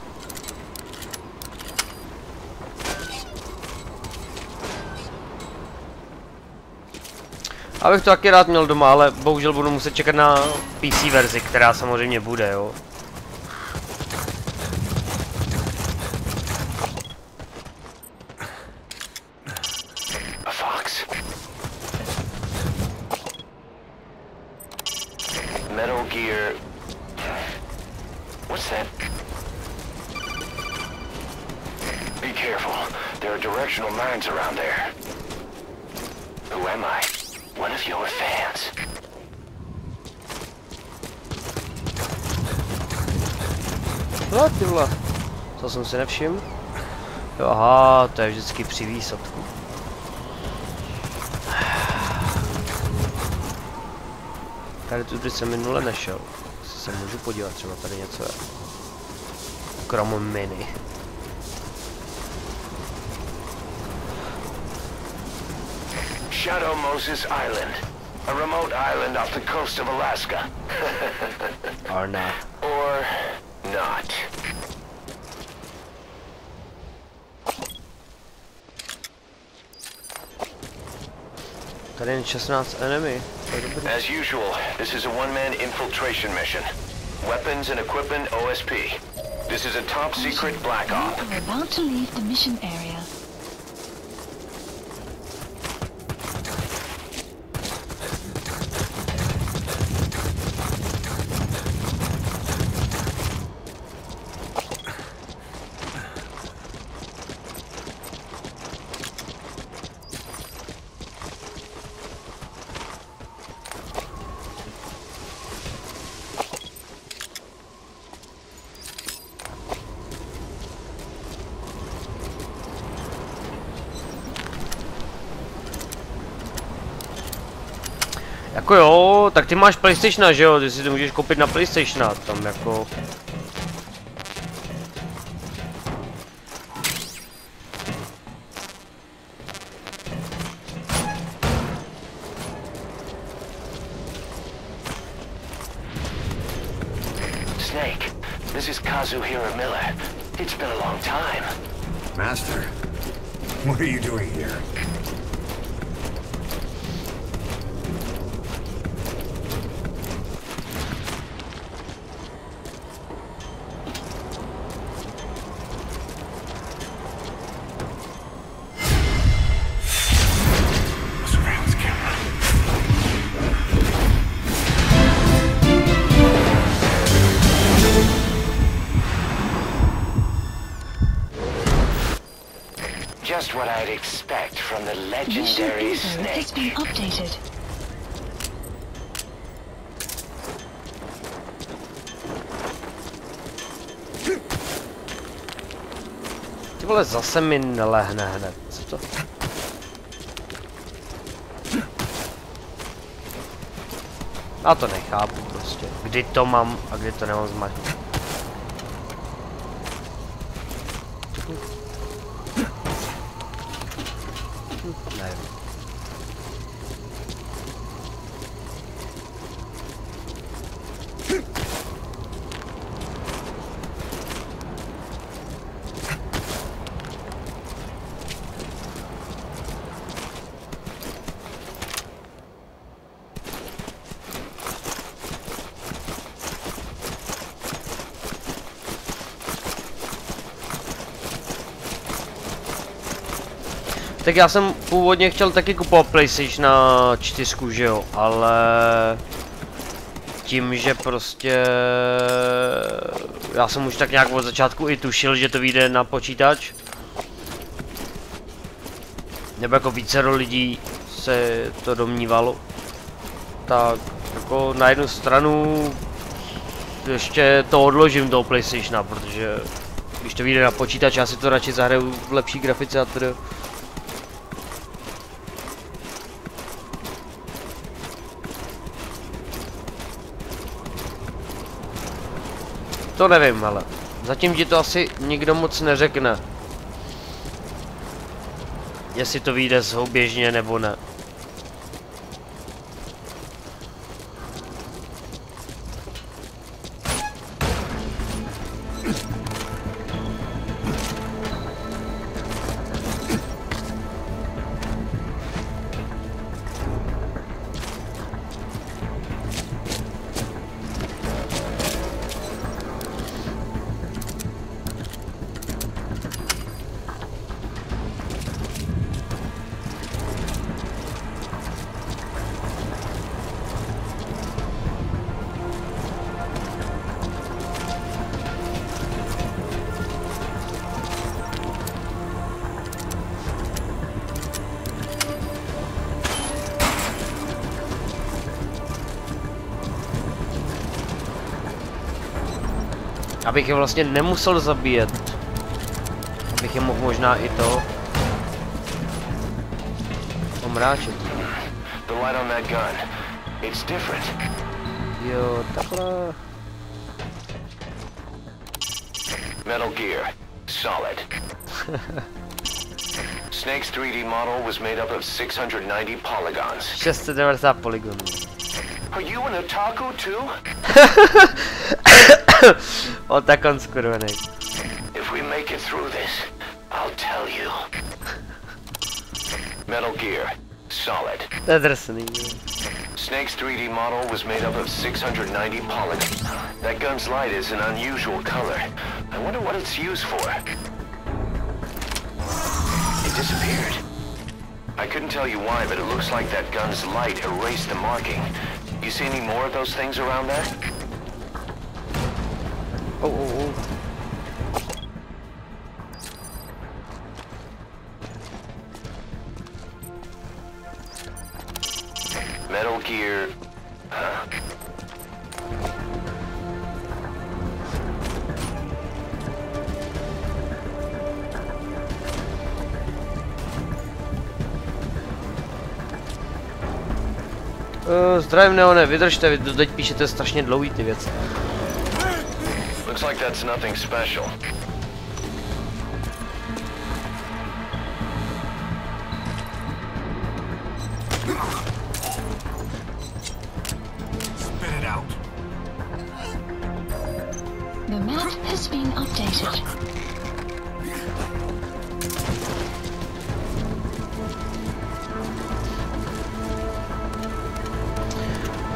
Abych to taky rád měl doma, ale bohužel budu muset čekat na P C verzi, která samozřejmě bude, jo. A fox. Metal Gear. What's that? Be careful. There are directional mines around there. Who am I? One of your fans. No ty vole, to jsem si nevšiml. Jo, aha, to je vždycky při výsadku. Tady tudy jsem minule nešel. Se můžu podívat, třeba tady něco je. Krom mini. Shadow Moses Island, a remote island off the coast of Alaska. Or not. Or not. Tady je šestnáct enemy. As usual, this is a one-man infiltration mission. Weapons and equipment O S P. This is a top secret black op. We're about to leave the mission area. Jako jo, tak ty máš PlayStation, že jo, ty si to můžeš koupit na PlayStation, tam jako... Snake, this is Kazuhira Miller. It's been a long time. Master, what are you doing here? Just what I'd expect from the Mission legendary info has been Snake. updated. Ty vole, zase mi nelehne hned. Co to? Já to nechápu prostě. Kdy to mám a kdy to nemám zmačit. Nevím. Tak já jsem původně chtěl taky kupovat PlayStation na čtyři, že jo, ale tím, že prostě já jsem už tak nějak od začátku i tušil, že to vyjde na počítač. Nebo jako vícero lidí se to domnívalo. Tak jako na jednu stranu ještě to odložím toho PlayStationa, protože když to vyjde na počítač, já si to radši zahraju v lepší grafice a tedy. To nevím, ale zatím ti to asi nikdo moc neřekne. Jestli to vyjde souběžně nebo ne. Abych je vlastně nemusel zabíjet. Abych je mohl možná i to omráčet. The light on that gun. It's different. Jo, takhle. Metal Gear. Solid. Snake's three D model was made up of six hundred ninety polygons. šest set devadesát polygonů. Are you an otaku too? O tak on skurvenej. If we make it through this, I'll tell you. Metal Gear. Solid. To je drsný. Snake's three D model was made up of six hundred ninety polygons. That gun's light is an unusual color. I wonder what it's used for. It disappeared. I couldn't tell you why, but it looks like that gun's light erased the marking. You see any more of those things around there? Oh, oh, oh. Metal Gear... Huh? Uh, zdravím Neone, vydržte, vy teď píšete strašně dlouhý ty věci. Looks like that's nothing special. Spit it out. The map has been updated.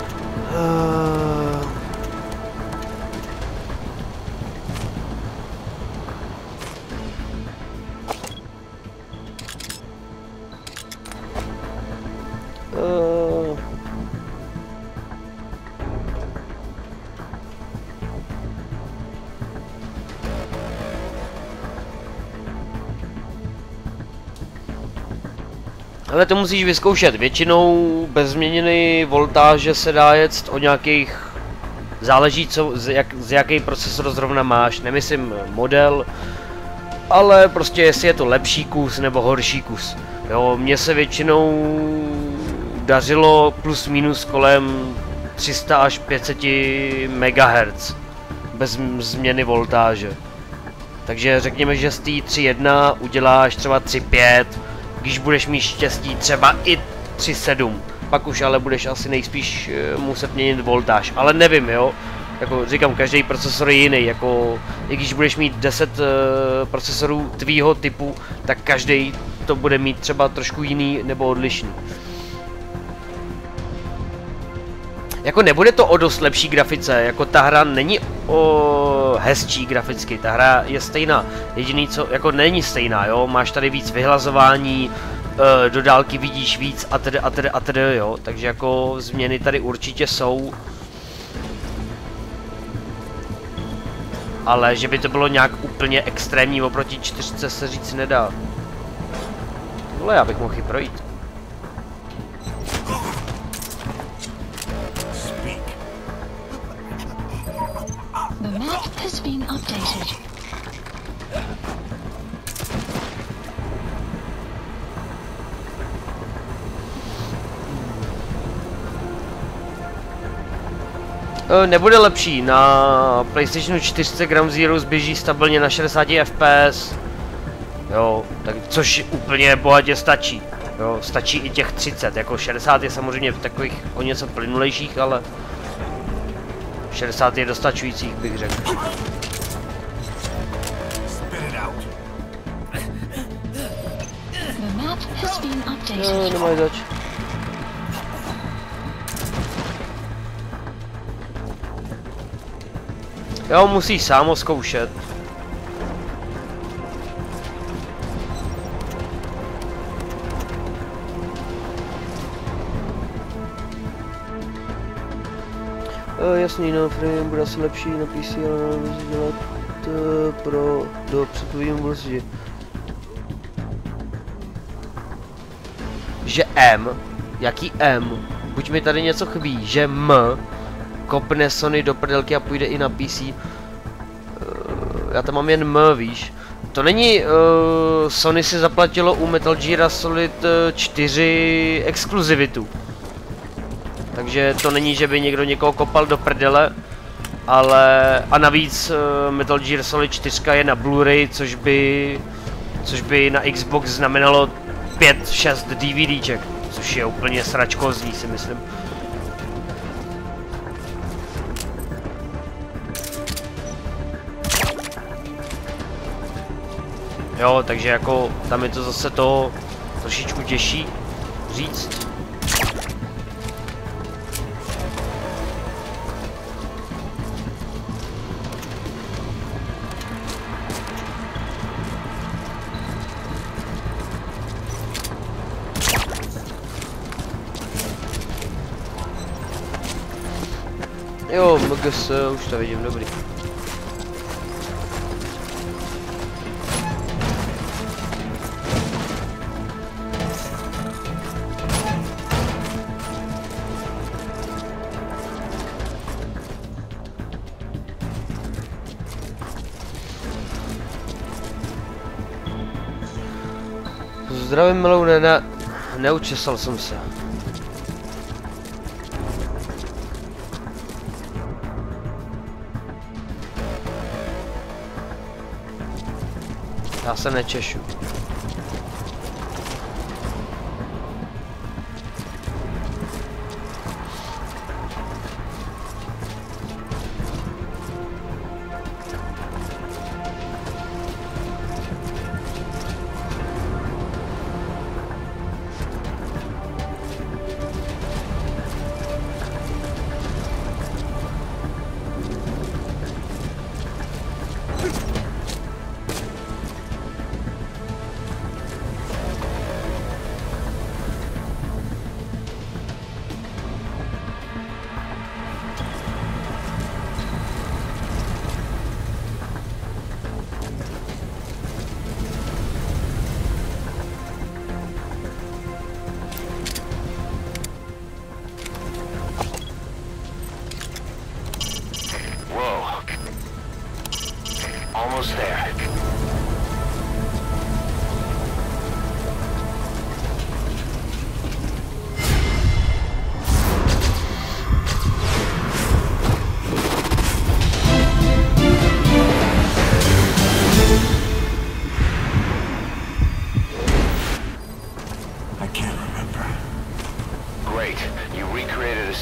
Uh... Ale to musíš vyzkoušet. Většinou bez změněny voltáže se dá jet o nějakých... Záleží, co, z, jak, z jaký procesor zrovna máš. Nemyslím model, ale prostě jestli je to lepší kus nebo horší kus. Jo, mně se většinou dařilo plus minus kolem tři sta až pět set megahertzů bez změny voltáže. Takže řekněme, že z té tři jedna uděláš třeba tři pět, když budeš mít štěstí třeba i tři sedm. Pak už ale budeš asi nejspíš muset měnit voltáž, ale nevím, jo. Jako říkám, každý procesor je jiný, jako i když budeš mít deset uh, procesorů tvýho typu, tak každý to bude mít třeba trošku jiný nebo odlišný. Jako nebude to o dost lepší grafice, jako ta hra není o hezčí graficky, ta hra je stejná, jediný co, jako není stejná, jo, máš tady víc vyhlazování, e, do dálky vidíš víc a tedy a tedy a tedy, jo, takže jako změny tady určitě jsou. Ale že by to bylo nějak úplně extrémní oproti čtyřce se říct nedá. Tohle já bych mohl i projít. The map has been updated. Nebude lepší, na PlayStationu čtyři Ground Zeroes běží stabilně na šedesát F P S. Jo, tak což úplně bohatě stačí. Jo, stačí i těch třicet, jako šedesát je samozřejmě v takových o něco plynulejších, ale šedesát je dostačujících, bych řekl. The map has been updated. No, nemáš zač. Jo, musíš sám ho zkoušet. Uh, jasný, no, frame bude asi lepší na P C, ale můžu dělat uh, pro do předpovědní mobilnosti. Že M, jaký M? Buď mi tady něco chybí, že M kopne Sony do prdelky a půjde i na P C. Uh, já tam mám jen M, víš. To není, uh, Sony si zaplatilo u Metal Gear Solid čtyři exkluzivitu. Takže to není, že by někdo někoho kopal do prdele, ale a navíc uh, Metal Gear Solid čtyři je na Blu-ray, což by, což by na Xbox znamenalo pět šest DVDček, což je úplně sračkozní, si myslím. Jo, takže jako tam je to zase to trošičku těžší říct. Jo, M G S, už to vidím, dobrý. Zdravím, Meloune, ne, neučesal jsem se. Já se nečešu.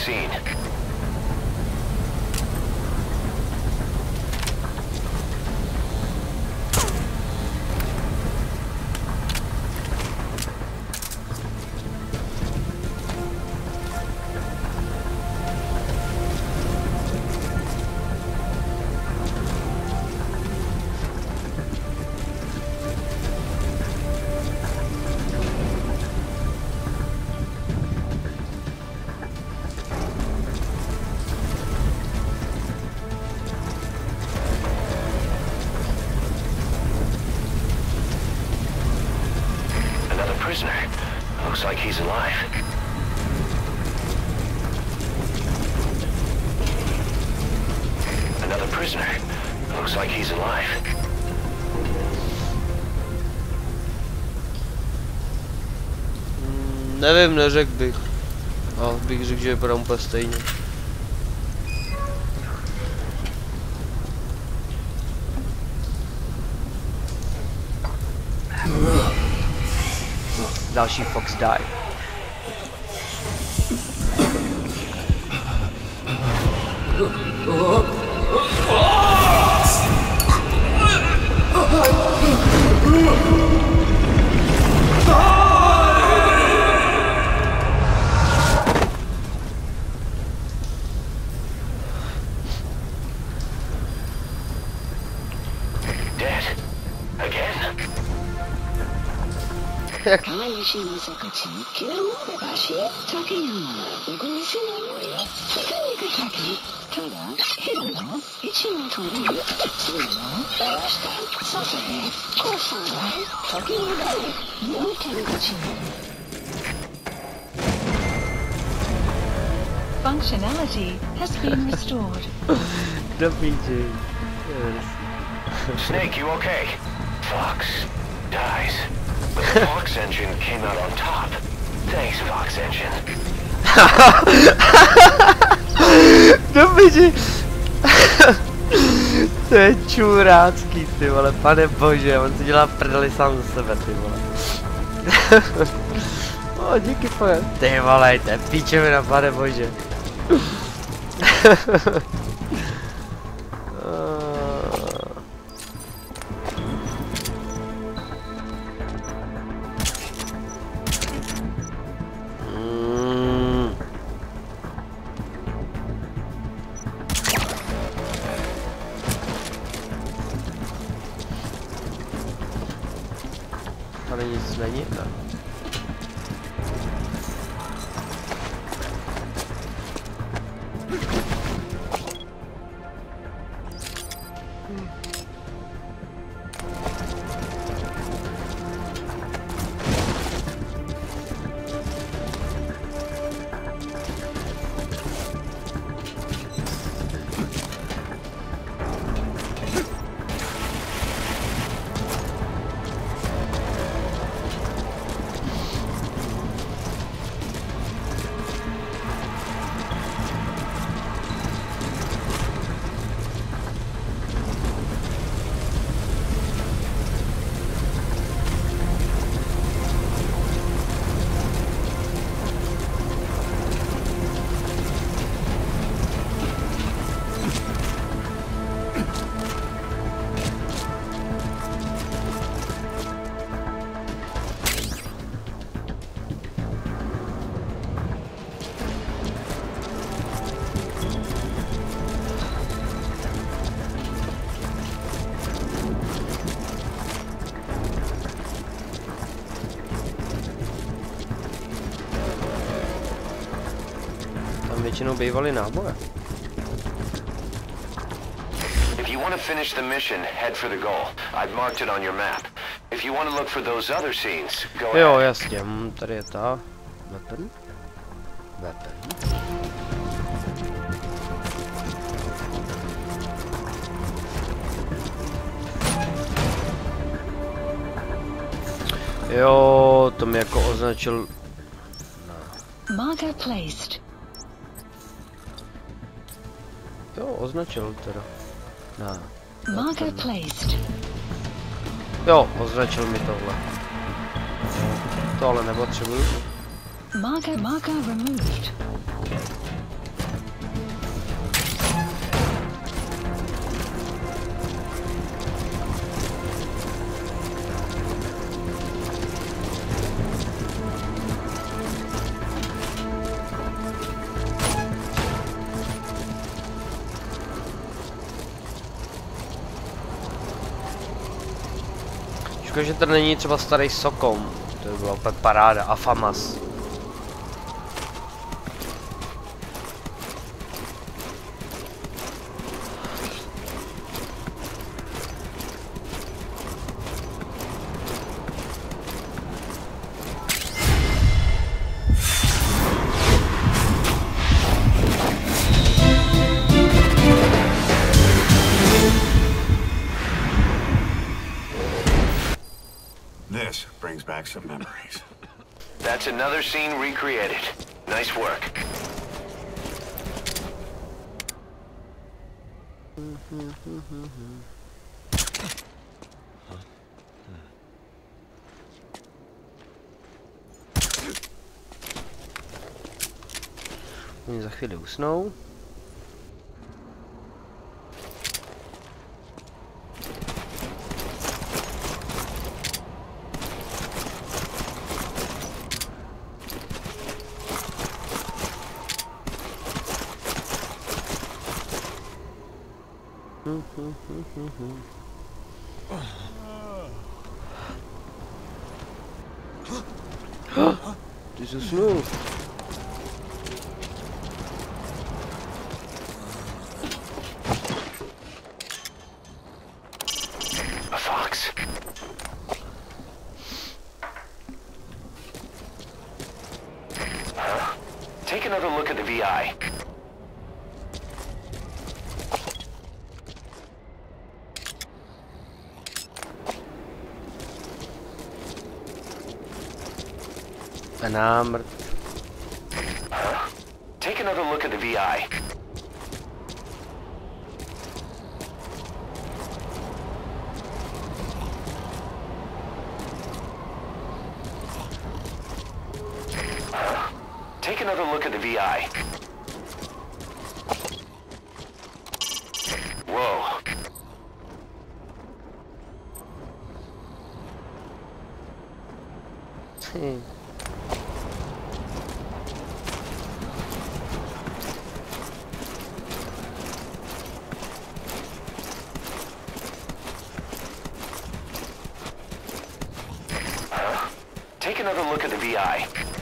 scene. Prisoner. Looks like he's alive. Another prisoner. Looks like he's alive. Mm, nevím, neřekl bych. Ale bych řekl, že vypadá úplně stejně. Další Fox die. Dead. Again. 可愛しい坂地に毛を伸ばし竹山ごしの森つかみく先ただヘラの一の鳥次の回したささへコースが竹の台よけるうちに Functionality has been restored. The P J. Snake, you okay? Fox dies. But the Fox engine came out on top. Thanks, Fox engine. The P J. To je čurácký, ty vole, pane bože, on si dělá prdeli sám za sebe, ty vole. O, díky pane. Ty vole, to je píčovina, pane bože. Tady nic není, ne? Většinou bývaly náboje. If you want to finish the mission, head for the goal. I've marked it on your map. If you want to look for those other scenes, go ahead. Jo, jasně, tady je ta weapon. Weapon. Jo, to mi jako označil. Marker placed. Jo, označil teda. Ne. Marker placed. Jo, označil mi tohle. Tohle nepotřebuju. Marker marker removed. Jakože to není třeba starý Sokom, to by byla úplně paráda, a Famas. This brings back some memories. That's another scene recreated. Nice work. Oni za chvíli usnou. Ty jsi usnul. A fox. Huh? Take another look at the V I. Enamored. Huh? Take another look at the V I. Huh? Take another look at the V I. Whoa. Hmm. Take another look at the V I.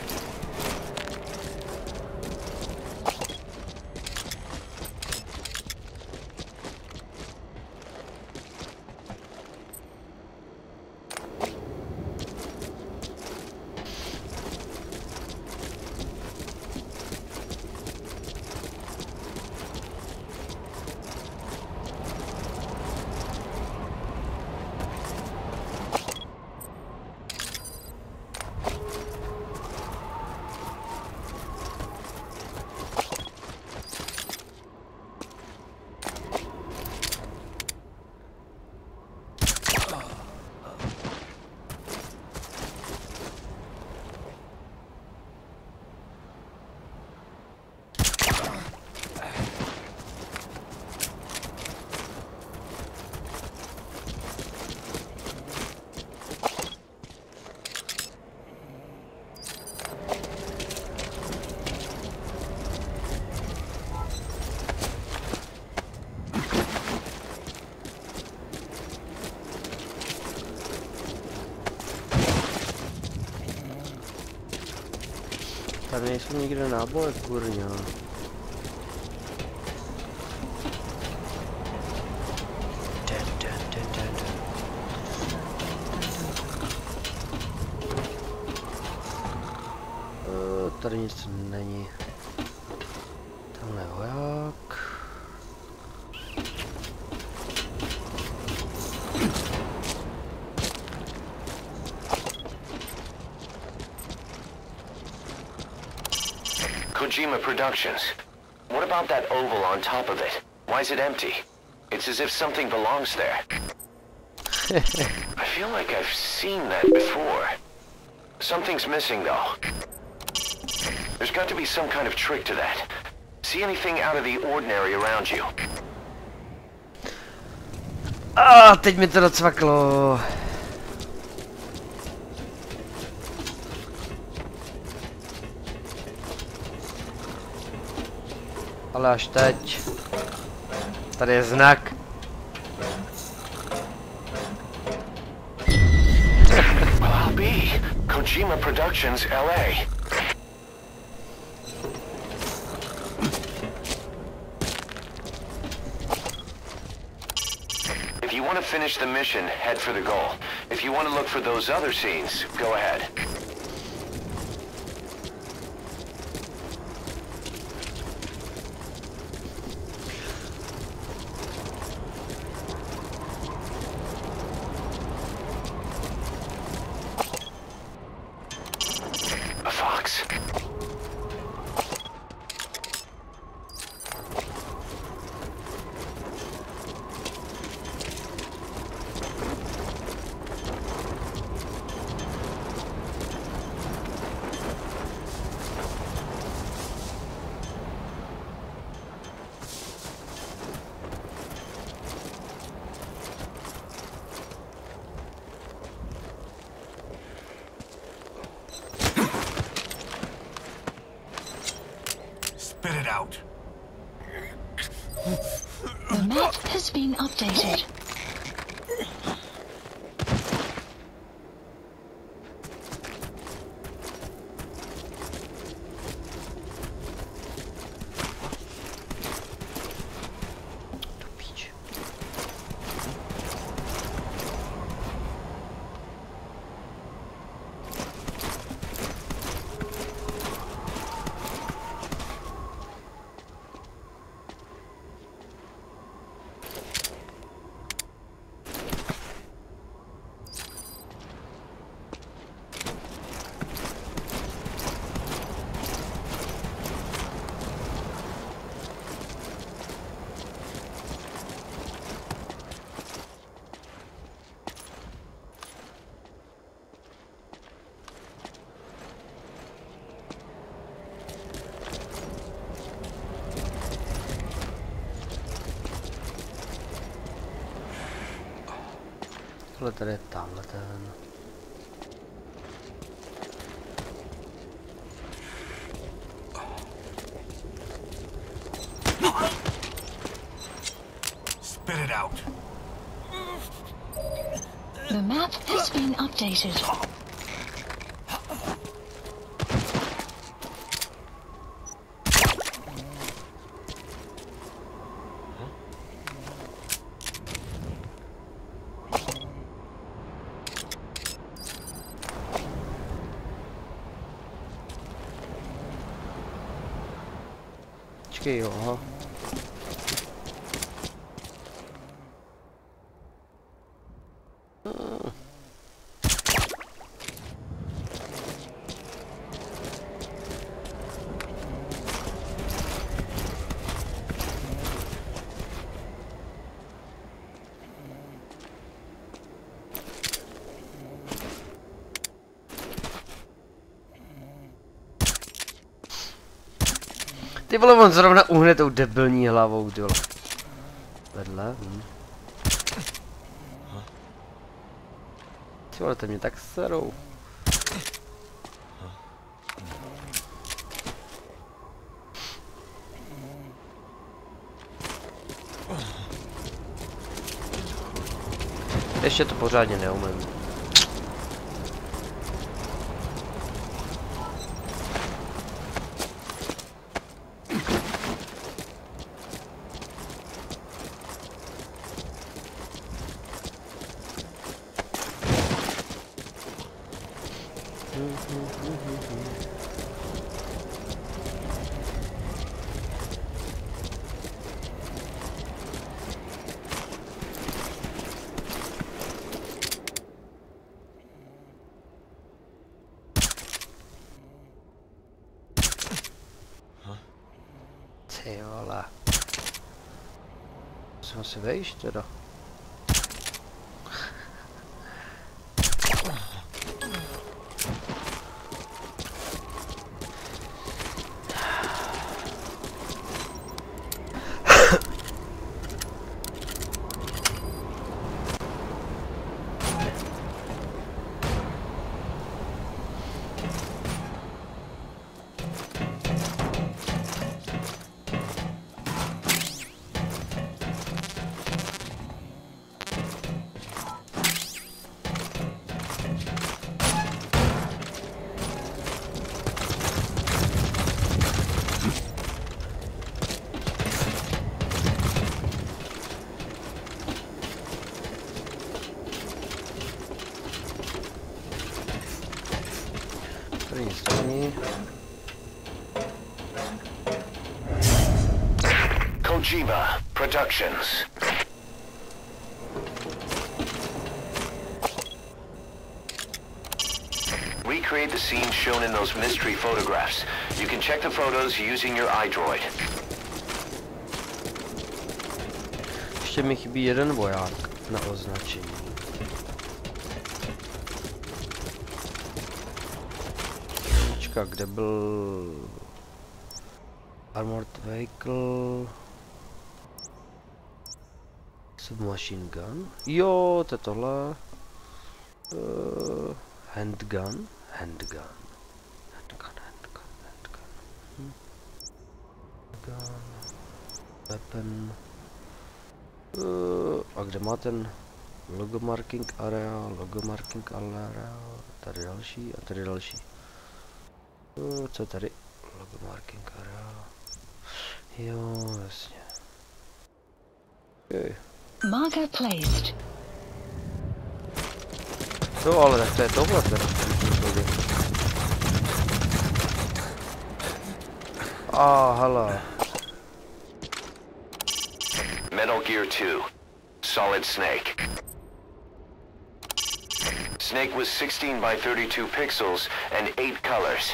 Tady nejsou nikde náboje, kurňa. Uh, tady nic není. Tamhle je voják. Kojima Productions. What about that oval on top of it? Why is it empty? It's as if something belongs there. I feel like I've seen that before. Something's missing, though. There's got to be some kind of trick to that. See anything out of the ordinary around you? Ah, teď mi to docvaklo. Ale až teď. Tady je znak. Kojima Productions L A. If you want to finish the mission, head for the goal. If you want to look for those other scenes, go ahead. A fox. Spit it out. The map has been updated. Tohle tady je tamhle ten. Spit it out. The map has been updated. Počkej, jo, aha. Ty vole, on zrovna uhne tou debilní hlavou, ty vole. Vedle, hm. Ty vole, to mě tak serou. Ještě to pořádně neumím. Ty vole. Musím si vejít teda. Tady nic není. Kojima Productions. Recreate the scenes shown in those mystery photographs. You can check the photos using your iDroid. Ještě mi chybí jeden voják na označení. Počka, kde byl Armored Vehicle? Submachine gun? Jo, to je tohle. Uh, handgun? Handgun. Handgun, handgun, handgun. Hm. Gun. Weapon. Uh, a kde má ten logo marking area, logo marking area, tady další a tady další. Uh, co je tady? Logo marking area. Jo, jasně. Okay. Marker placed. Jo, ale tak to je tohle teda. Ah, hele. Metal Gear two. Solid Snake. Snake was sixteen by thirty-two pixels and eight colors.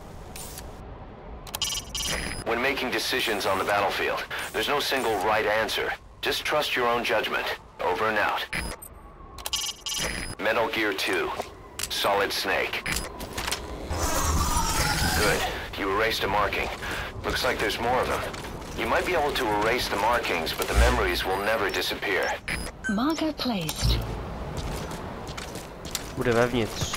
When making decisions on the battlefield, there's no single right answer. Just trust your own judgment. Over and out. Metal Gear two. Solid Snake. Good. You erased a marking. Looks like there's more of them. You might be able to erase the markings, but the memories will never disappear. Marker placed. Bude vevnitř.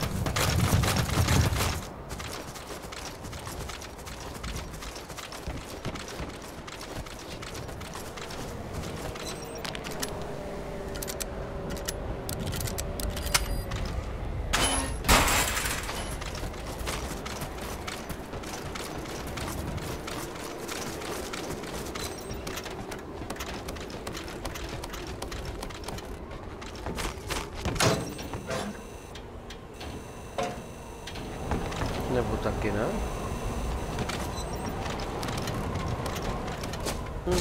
Nebo taky ne? Hm.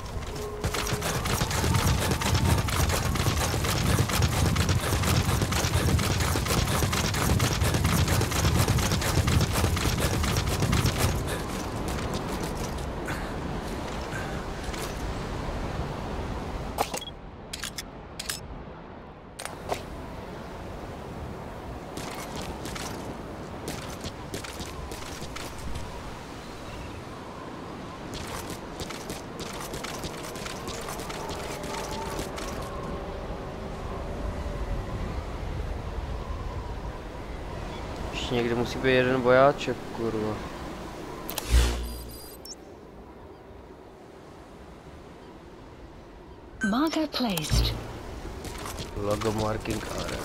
Někde musí být jeden vojáček, kurva. Marker placed. Logo marking area.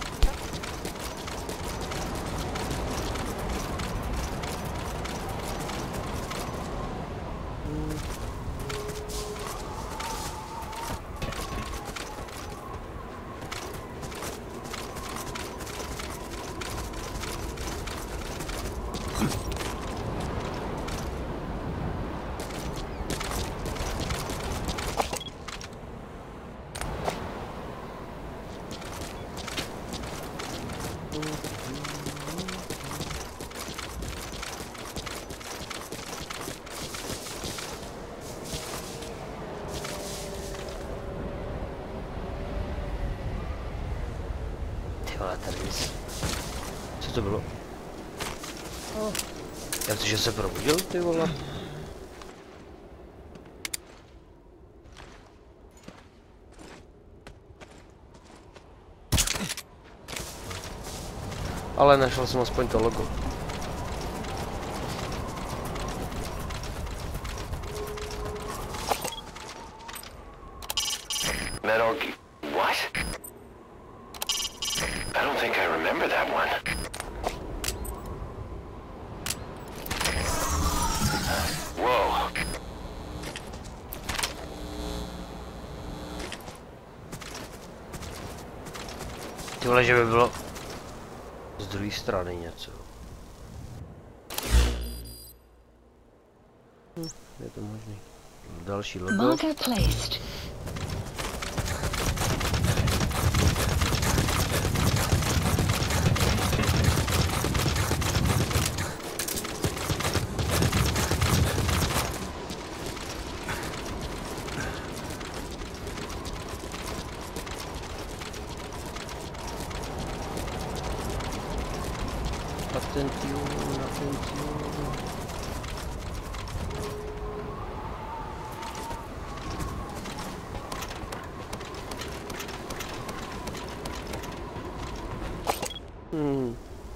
Co to bylo? Oh. Jak to, že se probudil, ty vole? Ale našel jsem aspoň to logo. Metal Gear... What? I don't think I remember that one. Whoa. Ty vole, že by bylo z druhé strany něco. Hm, je to možný. Další logo. Marker placed. Attention, attention. Hmm.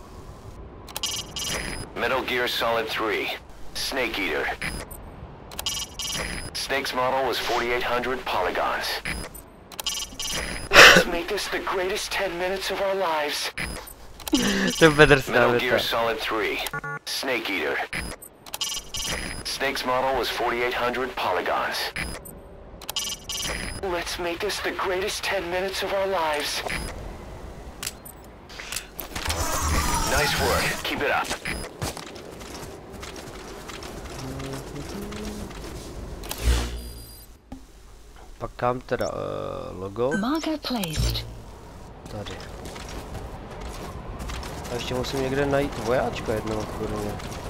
Metal Gear Solid three, Snake Eater. Snake's model was forty-eight hundred polygons. Let's make this the greatest ten minutes of our lives. To better Metal Gear stavit. Solid three, Snake Eater. Snake's model was forty-eight hundred polygons. Let's make this the greatest ten minutes of our lives. Nice work. Keep it up. Pak kam teda uh, logo? Marker placed. Tady. A ještě musím někde najít vojáčka jednoho kurně.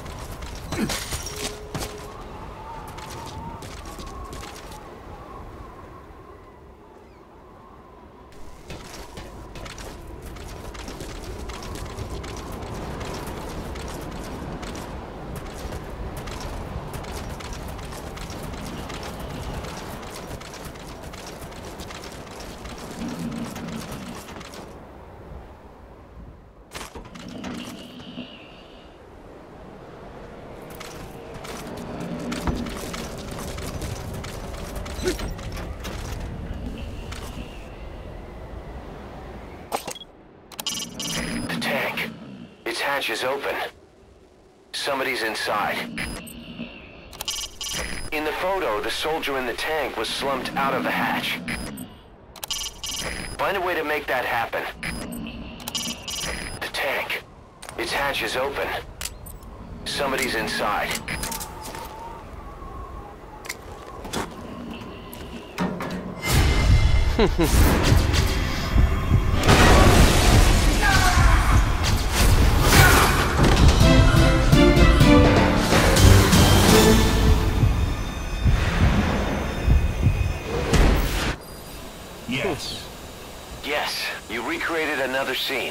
The tank. Its hatch is open. Somebody's inside. In the photo, the soldier in the tank was slumped out of the hatch. Find a way to make that happen. The tank. Its hatch is open. Somebody's inside. Yes. Yes, you recreated another scene.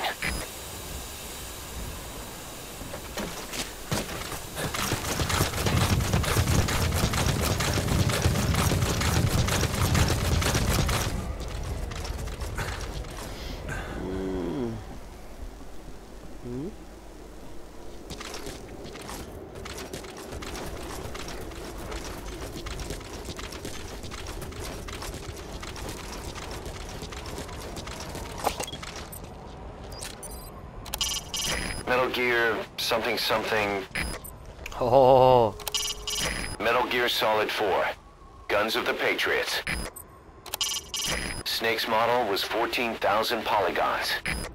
Metal Gear something something. Oh. Metal Gear Solid four, Guns of the Patriots. Snake's model was fourteen thousand polygons.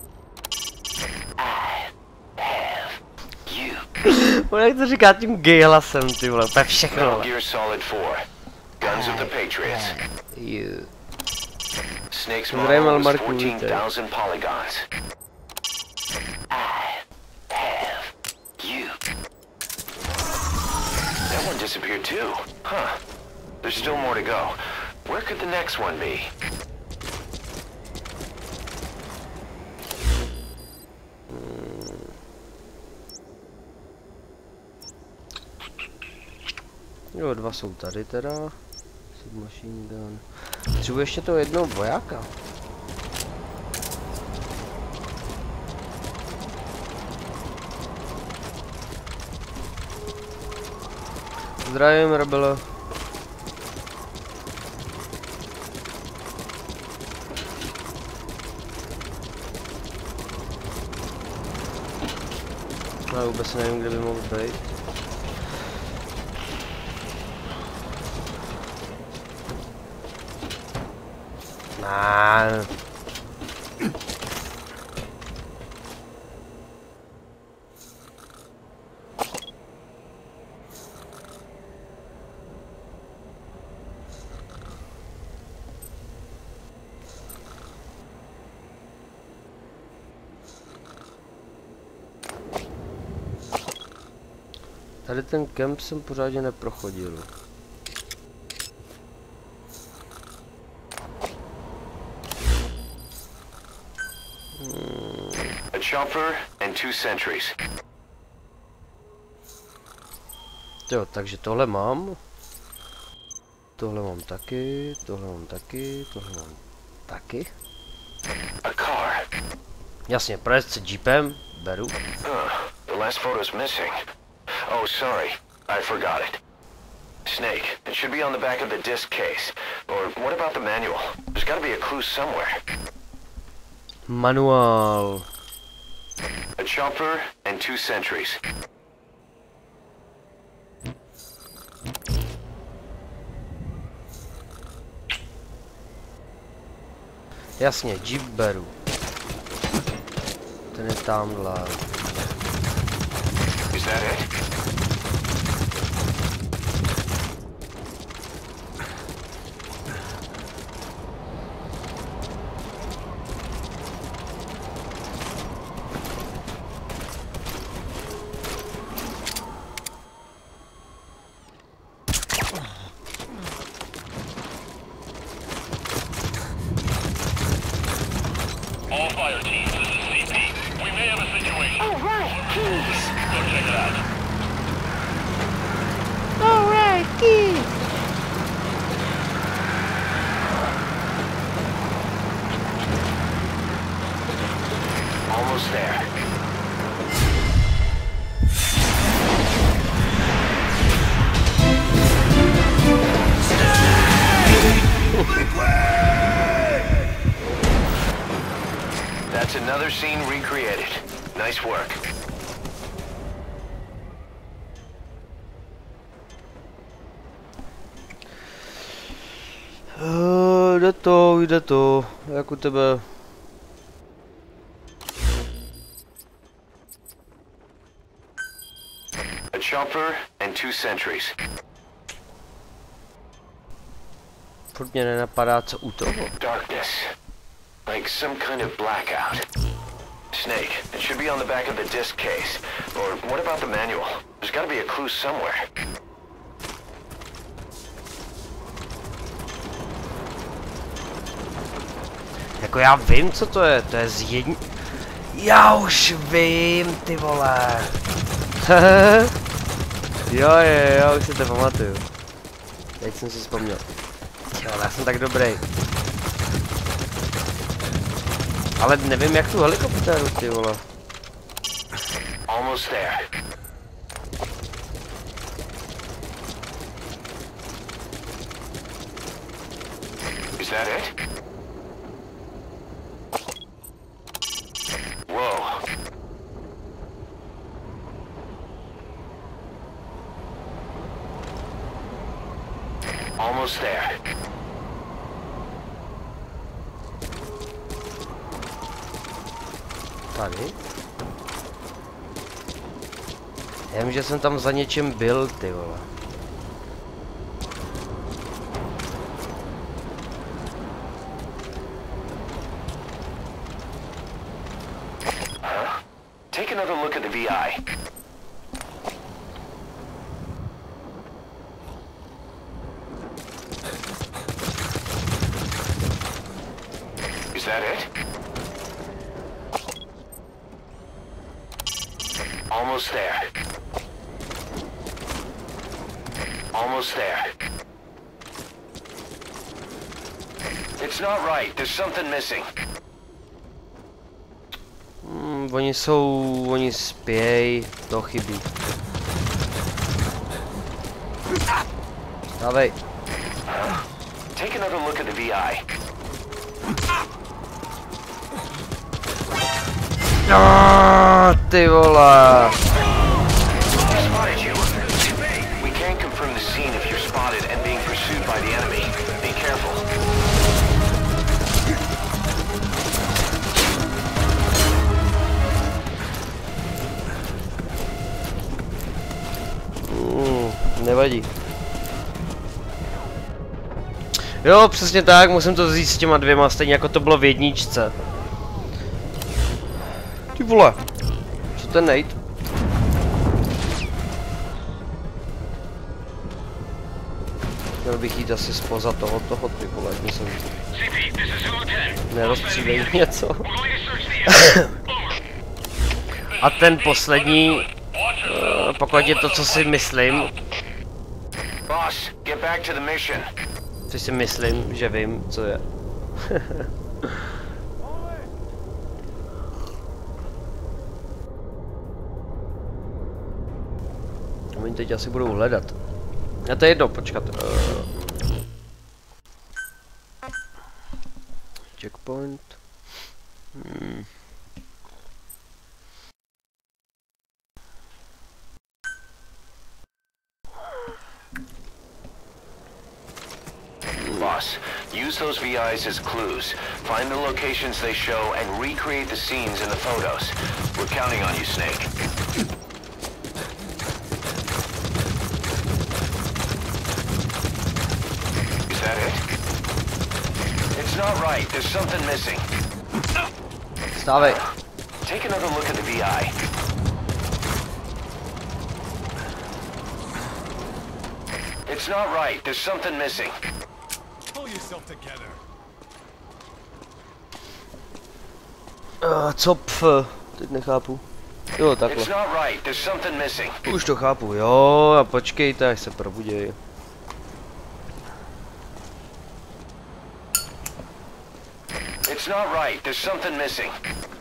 I have you. Jak to říká tím gay hlasem, ty vole, úplně všechno. Metal Gear Solid four, Guns of the Patriots. You. Snake's Zdravím, model was Marku, fourteen vítej. thousand polygons. I have you. That one disappeared too. Huh. There's still more to go. Where could the next one be? Jo, dva jsou tady teda. Submachine gun. Potřebuji ještě toho jednoho vojáka. Zdravím, Rebelo. Ale vůbec nevím, kde by mohl být. Nah. Tady ten kemp jsem pořádně neprochodil. A chopper and two sentries. Jo, takže tohle mám. Tohle mám taky, tohle mám taky, tohle mám taky. A car. Jasně, projet se jeepem, beru. Huh. The last photo's missing. Oh, sorry. I forgot it. Snake. It should be on the back of the disc case. Or what about the manual? There's gotta be a clue somewhere. Manuál. A chopper and two sentries. Jasně, jeep beru. Ten je tamhle. Is that it? All fire teams, this is C P. We may have a situation. All right, keys. Go check it out. Alright, key. Almost there. That's another scene recreated. Nice work. Uh, jde to, jde to. Jak u tebe. A chopper and two sentries. Furt mě nenapadá, co u toho. Darkness. Like some kind of blackout. Snake. It should be on the back of the disc case. Or what about the manual? There's gotta be a clue somewhere. Jako já vím, co to je, to je z jední... Já už vím, ty vole. jo, jo, já už si to pamatuju. Teď jsem si vzpomněl. Jo, já jsem tak dobrý. Ale nevím, jak tu helikoptéru, ty vole. Almost there. Is that it? Whoa. Almost there. Tady? Já vím, že jsem tam za něčem byl, ty vole. Huh? Take another look at the V I. Is that it? Almost there. Almost there. It's not right. There's something missing. Hmm, oni jsou, oni spějí, to chybí. Dávej. Take another look at the V I. Ah, ty vole. Spotted you. We can't confirm the scene if you're spotted and being pursued by the enemy. Be careful. Mm, nevadí. Jo, přesně tak, musím to vzít s těma dvěma, stejně jako to bylo v jedničce. Ty vole, co ten Nate? Měl bych jít asi spoza toho, toho ty vole, myslím. Nerozstřílej něco. A ten poslední, uh, pokud je to, co si myslím, Boss, get back to the mission. co si myslím, že vím, co je. Oni teď asi budou hledat. A to je jedno, počkat. Uh... Checkpoint. Hmm. Boss, use those V Is as clues. Find the locations they show and recreate the scenes in the photos. We're counting on you, Snake. Is that it? It's not right. There's something missing. Stávej. Take another look at the V I. It's not right. There's something missing. Pull yourself together. Uh, co pf, teď nechápu. Jo, takhle. It's not right. There's something missing. Už to chápu, jo, a počkejte, až se probuděj. It's not right. There's something missing.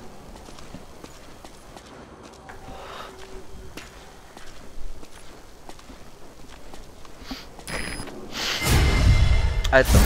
A je to.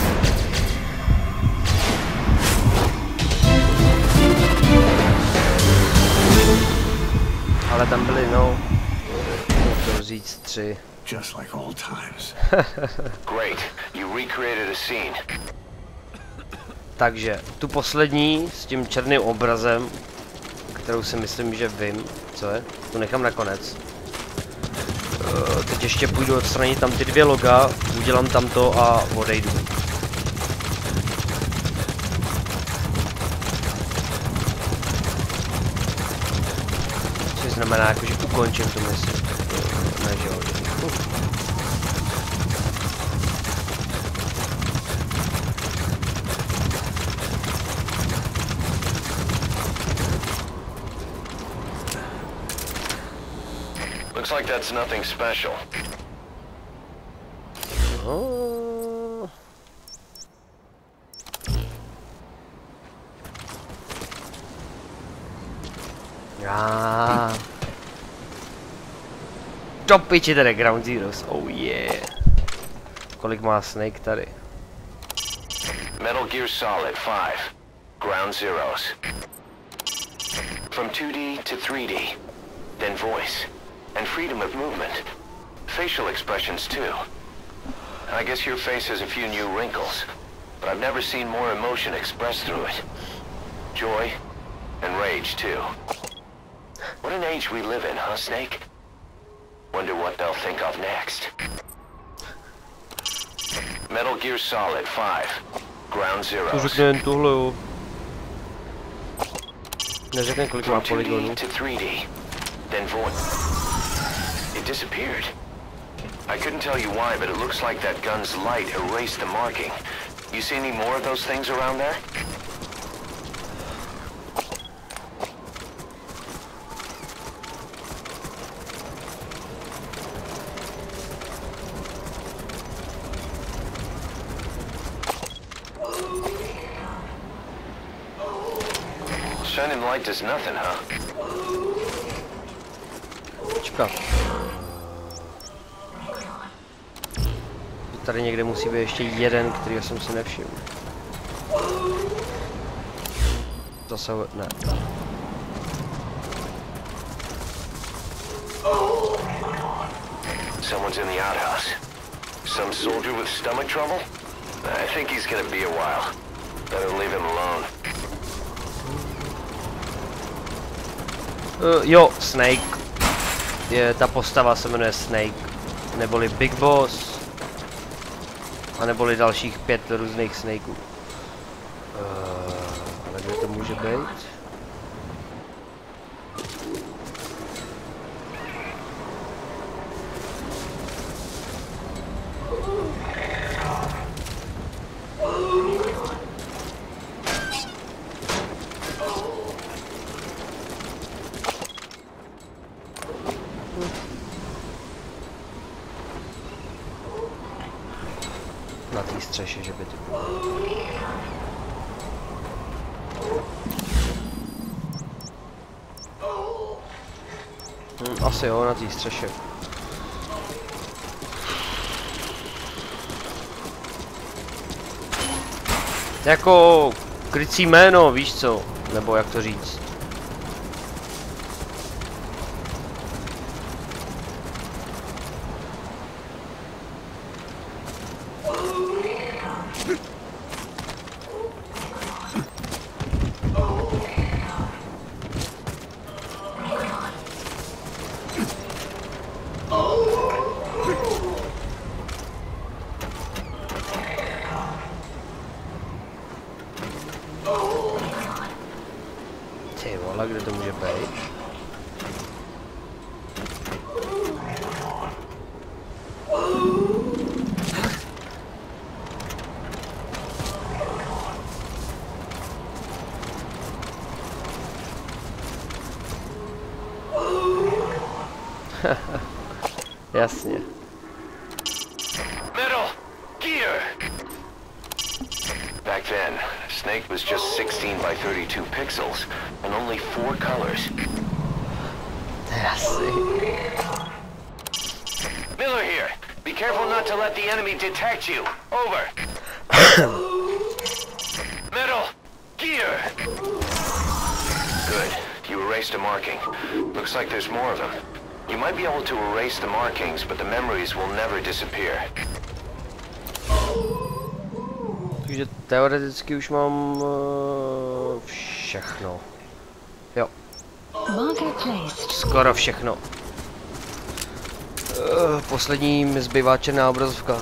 Ale tam byly, no, to říct tři. Just like old times. Great. You recreated a scene. Takže tu poslední s tím černým obrazem, kterou si myslím, že vím, co je, tu nechám nakonec. Uh, teď ještě půjdu odstranit tam ty dvě loga, udělám tam to a odejdu. Což znamená, jako, že ukončím tu misi. Ne, že jo. Uh. Looks like that's nothing special. Oh. Já. Do piči tady Ground Zeroes, oh yeah. Kolik má Snake tady? Metal Gear Solid five. Ground Zeroes. From two D to three D. Then voice. And freedom of movement. Facial expressions too. I guess your face has a few new wrinkles, but I've never seen more emotion expressed through it. Joy and rage too. What an age we live in, huh, Snake? Wonder what they'll think of next. Metal Gear Solid five. Ground Zeroes. Řekne jen tohle, jo. Neřekne, kolik má From two D polygonů. to three D. Then voice. It disappeared. I couldn't tell you why, but it looks like that gun's light erased the marking. You see any more of those things around there? Shining light does nothing, huh? Počkat. Tady někde musí být ještě jeden, který jsem si nevšiml. Zase ne. Someone's in the outhouse. Some soldier with stomach trouble? I think he's gonna be a while. Better leave him alone. Uh, jo, Snake. Je, ta postava se jmenuje Snake. Neboli Big Boss. A neboli dalších pět různých Snakeů. Uh, ale kde to může být? Na té střeše, že by to bylo. Hm, asi jo, na té střeše. Jako krycí jméno, víš co? Nebo jak to říct? Ty vole, kde to může být? Jasně. Metal gear. Back then, Snake was just sixteen by thirty-two pixels and only four colors. Jasně. Miller here. Be careful not to let the enemy detect you. Over. Metal gear. Good. You erased a marking. Looks like there's more of them. You might be able to erase the markings, but the memories will never disappear. Takže teoreticky už mám uh, všechno. Jo. Skoro všechno. Uh, poslední mi zbývá černá obrazovka.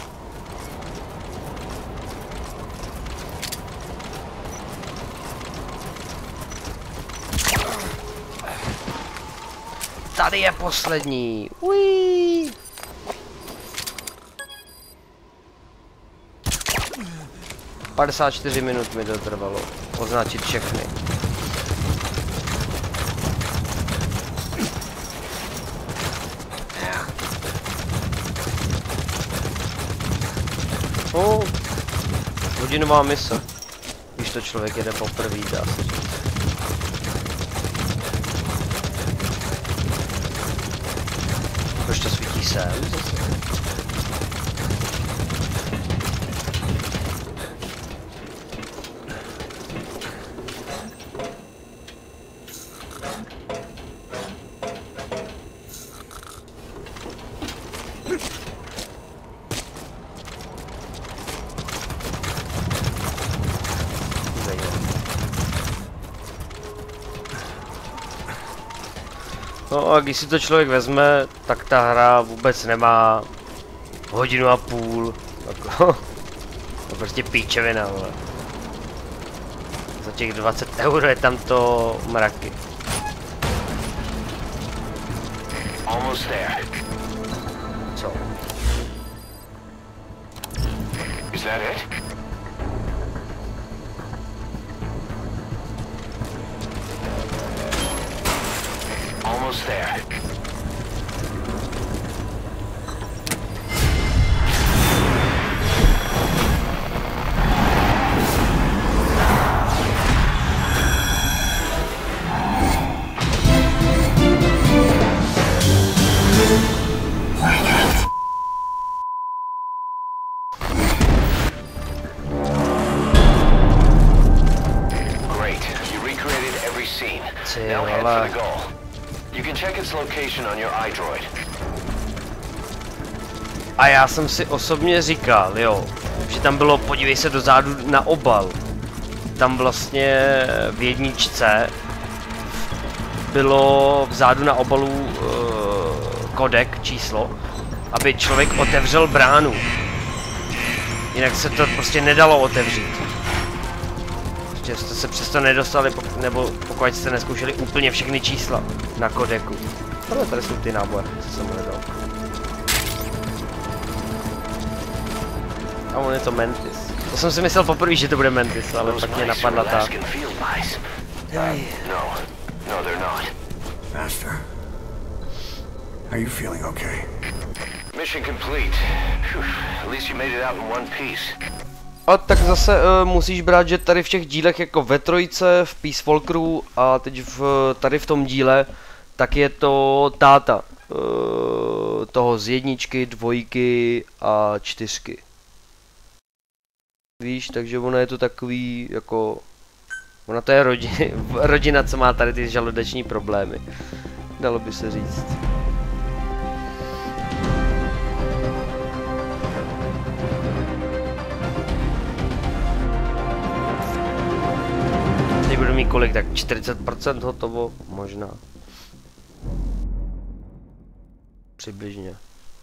Tady je poslední. Uí. padesát čtyři minut mi to trvalo označit všechny. Oh, hodinová mise. Když to člověk jede poprvé, dá se říct. Proč to svítí sem zase? No a když si to člověk vezme, tak ta hra vůbec nemá hodinu a půl. Jako, to prostě píčevina, vole. Za těch dvacet euro je tam to mraky. Almost there. Co? Is that it? Almost there. Great. You recreated every scene. Now head for the goal. You can check its location on your iDroid. A já jsem si osobně říkal, jo, že tam bylo, podívej se dozadu na obal. Tam vlastně v jedničce bylo vzadu na obalu uh, kodek, číslo, aby člověk otevřel bránu. Jinak se to prostě nedalo otevřít. Že jste se přesto nedostali, nebo pokud jste neskoušeli úplně všechny čísla na kodeku. Tohle tady jsou ty náboje, co jsem hledal. A on je to Mantis. To jsem si myslel poprvé, že to bude Mantis, ale pak mě napadla ta... No, no, they're not. Faster. Are you feeling okay? Mission complete. Phew, at least you made it out in one piece. A tak zase uh, musíš brát, že tady v těch dílech jako ve trojce, v Peace Walkeru a teď v, tady v tom díle, tak je to táta uh, toho z jedničky, dvojky a čtyřky. Víš, takže ono je to takový jako... Ona to je rodina, rodina, co má tady ty žaludeční problémy. Dalo by se říct. Teď budu mít kolik, tak čtyřicet procent hotovo, možná. Přibližně.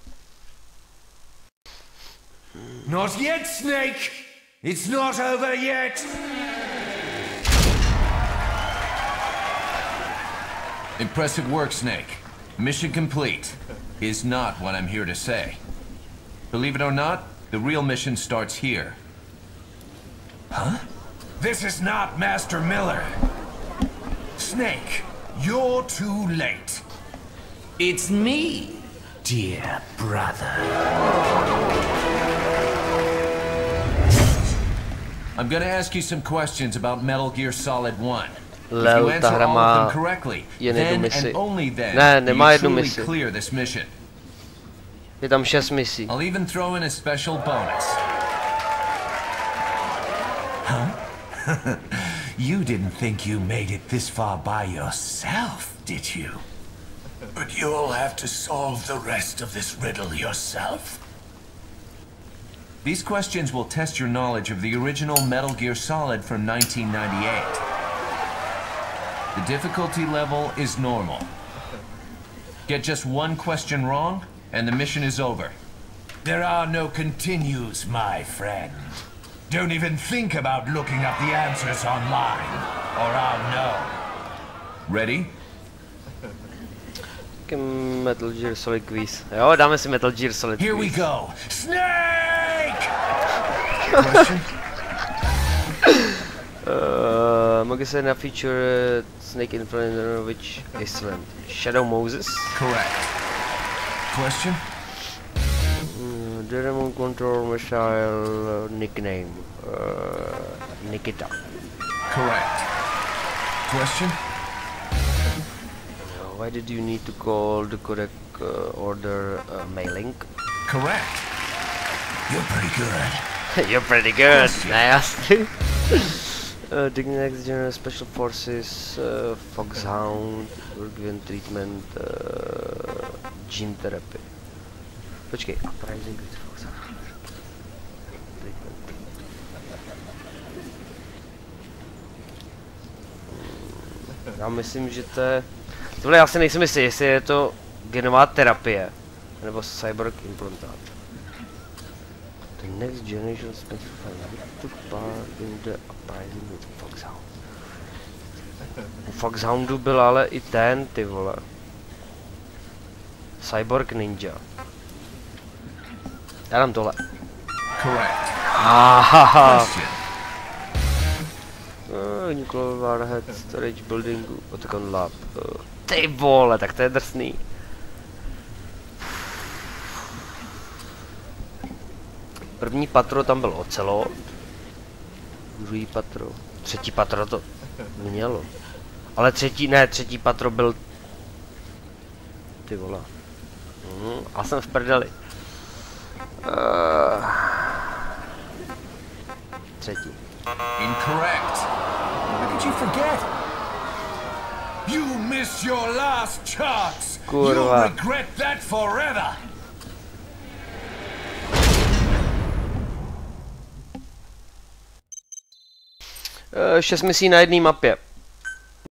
Not yet, Snake! It's not over yet! Impressive work, Snake. Mission complete. Is not what I'm here to say. Believe it or not, the real mission starts here. Huh? This is not Master Miller. Snake, you're too late. It's me, dear brother. I'm gonna ask you some questions about Metal Gear Solid one. Lel, ta hra má jen jednu misi. Ne, nemá jednu misi. Je tam šest misí. I'll even throw in a special bonus. Huh? You didn't think you made it this far by yourself, did you? But you'll have to solve the rest of this riddle yourself. These questions will test your knowledge of the original Metal Gear Solid from nineteen ninety-eight. The difficulty level is normal. Get just one question wrong, and the mission is over. There are no continues, my friend. Don't even think about looking up the answers online, or I'll know. Ready? Metal Gear Solid quiz. Jo, dáme si Metal Gear Solid quiz. Here we go. Snake! Question? Uh, mogę sobie na feature Snake in front of which excellent. Shadow Moses. Correct. Question? Uh, the remote control missile uh, nickname uh, Nikita. Correct. Question? Uh, why did you need to call the codec uh, order uh, mailing? Correct. You're pretty good. You're pretty good. Nice. Uh, the next general special forces, uh, Foxhound, were given treatment, uh, gene therapy. Počkej, uprising with Foxhound. Treatment. Já myslím, že to je... Tohle já si nejsem jistý, jestli je to genová terapie, nebo cyborg implantát. The next generation specified took part in the uprising with Foxhound. U Foxhoundu byl ale i ten, ty vole. Cyborg Ninja. Já dám tohle. Correct. Ahaha. Uh, nuclear warhead storage building Otacon lab. Uh, ty vole, tak to je drsný. První patro tam byl ocelot. Druhý patro. Třetí patro to mělo. Ale třetí, ne, třetí patro byl... Ty vole. Hmm, a jsem v prdeli. Uh... Třetí. Incorrect. How could you forget? You missed your last chance. Kurva. You'll regret that forever. Uh, šest misí na jedné mapě.